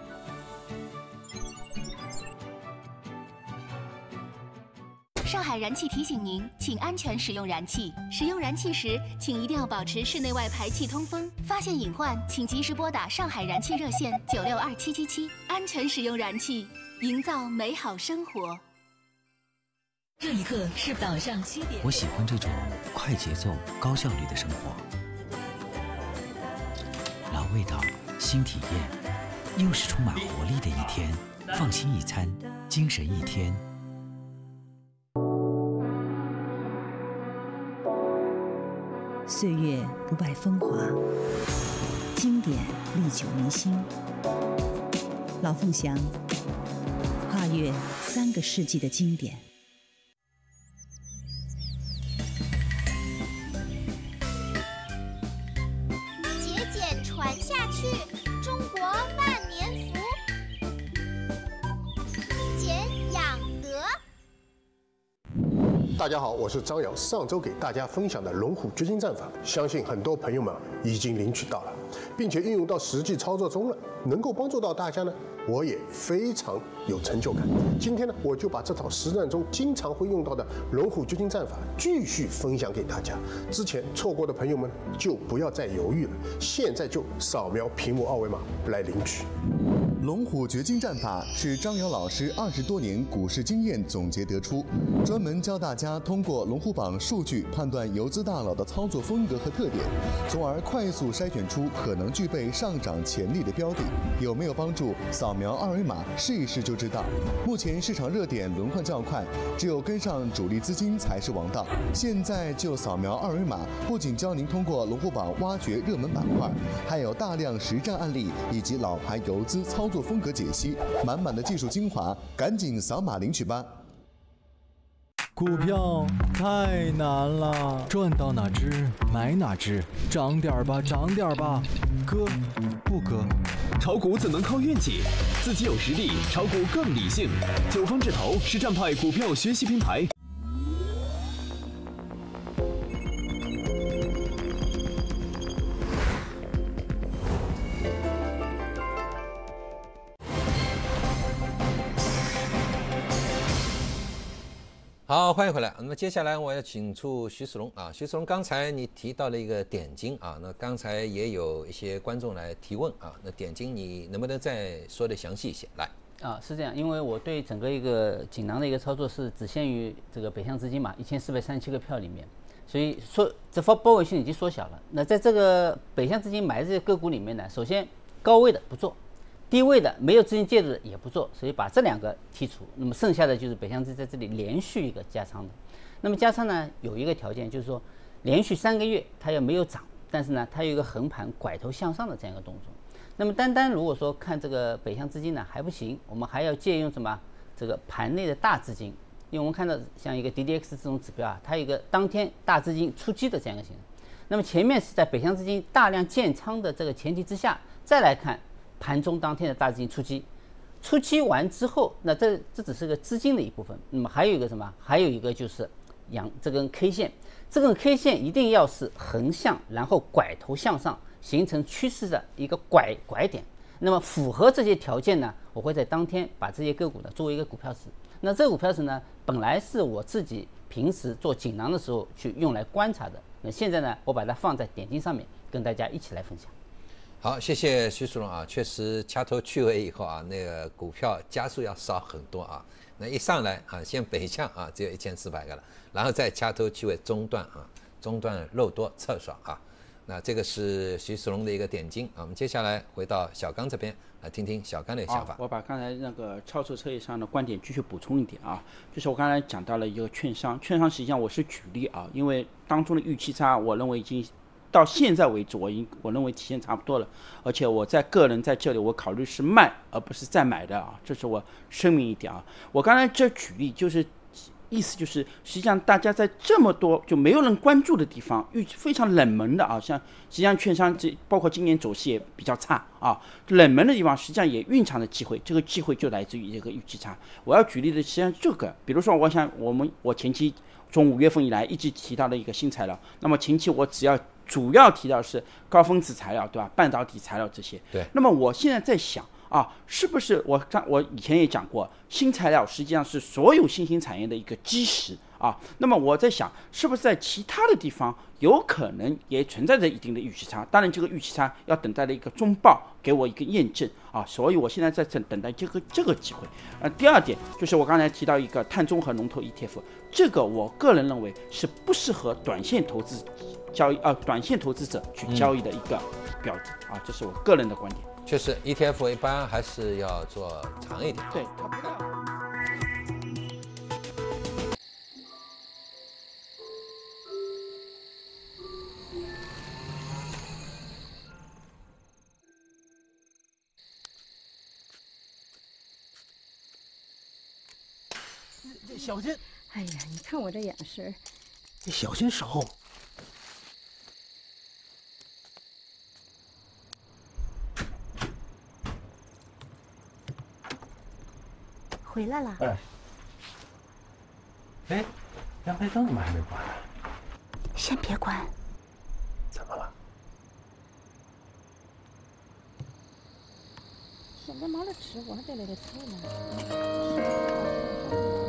上海燃气提醒您，请安全使用燃气。使用燃气时，请一定要保持室内外排气通风。发现隐患，请及时拨打上海燃气热线九六二七七七。安全使用燃气，营造美好生活。 这一刻是早上七点。 我喜欢这种快节奏、高效率的生活。老味道，新体验，又是充满活力的一天。放心一餐，精神一天。 岁月不败风华，经典历久弥新。老凤祥，跨越三个世纪的经典。 节俭传下去，中国万年福。俭养德。 大家好，我是张瑶。上周给大家分享的龙虎掘金战法，相信很多朋友们已经领取到了，并并且运用到实际操作中了，能够帮助到大家呢，我也非常有成就感。今天呢，我就把这套实战中经常会用到的龙虎掘金战法继续分享给大家。之前错过的朋友们就不要再犹豫了，现在就扫描屏幕二维码来领取。 龙虎掘金战法是张瑶老师二十多年股市经验总结得出，专门教大家通过龙虎榜数据判断游资大佬的操作风格和特点，从而快速筛选出可能具备上涨潜力的标的。有没有帮助？扫描二维码试一试就知道。目前市场热点轮换较快，只有跟上主力资金才是王道。现在就扫描二维码，不仅教您通过龙虎榜挖掘热门板块，还有大量实战案例以及老牌游资操作风格解析，满满的技术精华，赶紧扫码领取吧。 股票太难了，赚到哪只买哪只，涨点吧，涨点吧，割不割？ 炒股怎能靠运气？自己有实力，炒股更理性。九方智投实战派股票学习平台。 好，欢迎回来。那么接下来我要请出徐世龙啊，徐世龙，刚才你提到了一个点睛啊，那刚才也有一些观众来提问啊，那点睛你能不能再说的详细一些？来啊，是这样，因为我对整个一个锦囊的一个操作是只限于这个北向资金嘛，一千四百三十七个票里面，所以说这包包围性已经缩小了。那在这个北向资金买这些个股里面呢，首先高位的不做。低位的没有资金介入的也不做，所以把这两个剔除。那么剩下的就是北向资在这里连续一个加仓的。那么加仓呢有一个条件，就是说连续三个月它也没有涨，但是呢它有一个横盘拐头向上的这样一个动作。那么单单如果说看这个北向资金呢还不行，我们还要借用什么这个盘内的大资金，因为我们看到像一个 D D X 这种指标啊，它有一个当天大资金出击的这样一个形式。那么前面是在北向资金大量建仓的这个前提之下，再来看盘中当天的大资金出击，出击完之后，那这这只是个资金的一部分。那么还有一个什么？还有一个就是阳这根 K 线，这根 K 线一定要是横向，然后拐头向上，形成趋势的一个拐拐点。那么符合这些条件呢，我会在当天把这些个股呢作为一个股票池。那这个股票池呢，本来是我自己平时做锦囊的时候去用来观察的。那现在呢，我把它放在点睛上面，跟大家一起来分享。 好，谢谢徐树龙啊，确实掐头去尾以后啊，那个股票家数要少很多啊。那一上来啊，先北向啊，只有一千四百个了，然后再掐头去尾中段啊，中段肉多侧爽啊。那这个是徐树龙的一个点睛啊。我们接下来回到小刚这边来听听小刚的想法。 我把刚才那个操作策略上的观点继续补充一点啊，就是我刚才讲到了一个券商，券商实际上我是举例啊，因为当中的预期差，我认为已经。到现在为止，我应我认为体现差不多了，而且我在个人在这里，我考虑是卖而不是再买的啊，这是我声明一点啊。我刚才这举例就是意思就是，实际上大家在这么多就没有人关注的地方，预非常冷门的啊，像实际上券商这包括今年走势也比较差啊，冷门的地方实际上也蕴藏着机会，这个机会就来自于这个预期差。我要举例的实际上这个，比如说我想我们我前期从五月份以来一直提到的一个新材料，那么前期我只要主要提到是高分子材料，对吧？半导体材料这些。 对。 那么我现在在想啊，是不是我刚我以前也讲过，新材料实际上是所有新兴产业的一个基石啊。那么我在想，是不是在其他的地方有可能也存在着一定的预期差？当然，这个预期差要等待的一个中报给我一个验证啊。所以我现在在等等待这个这个机会。呃，第二点就是我刚才提到一个碳中和龙头 E T F， 这个我个人认为是不适合短线投资。交易呃，短线投资者去交易的一个标的、嗯、啊，这是我个人的观点。 确实 ，E T F 一般还是要做长一点。 对。 小心！ 哎呀，你看我这眼神。 你小心手。 回来了。 哎，哎，阳台灯怎么还没关？ 先别关。 怎么了？ 现在没得吃，我还得来这凑呢。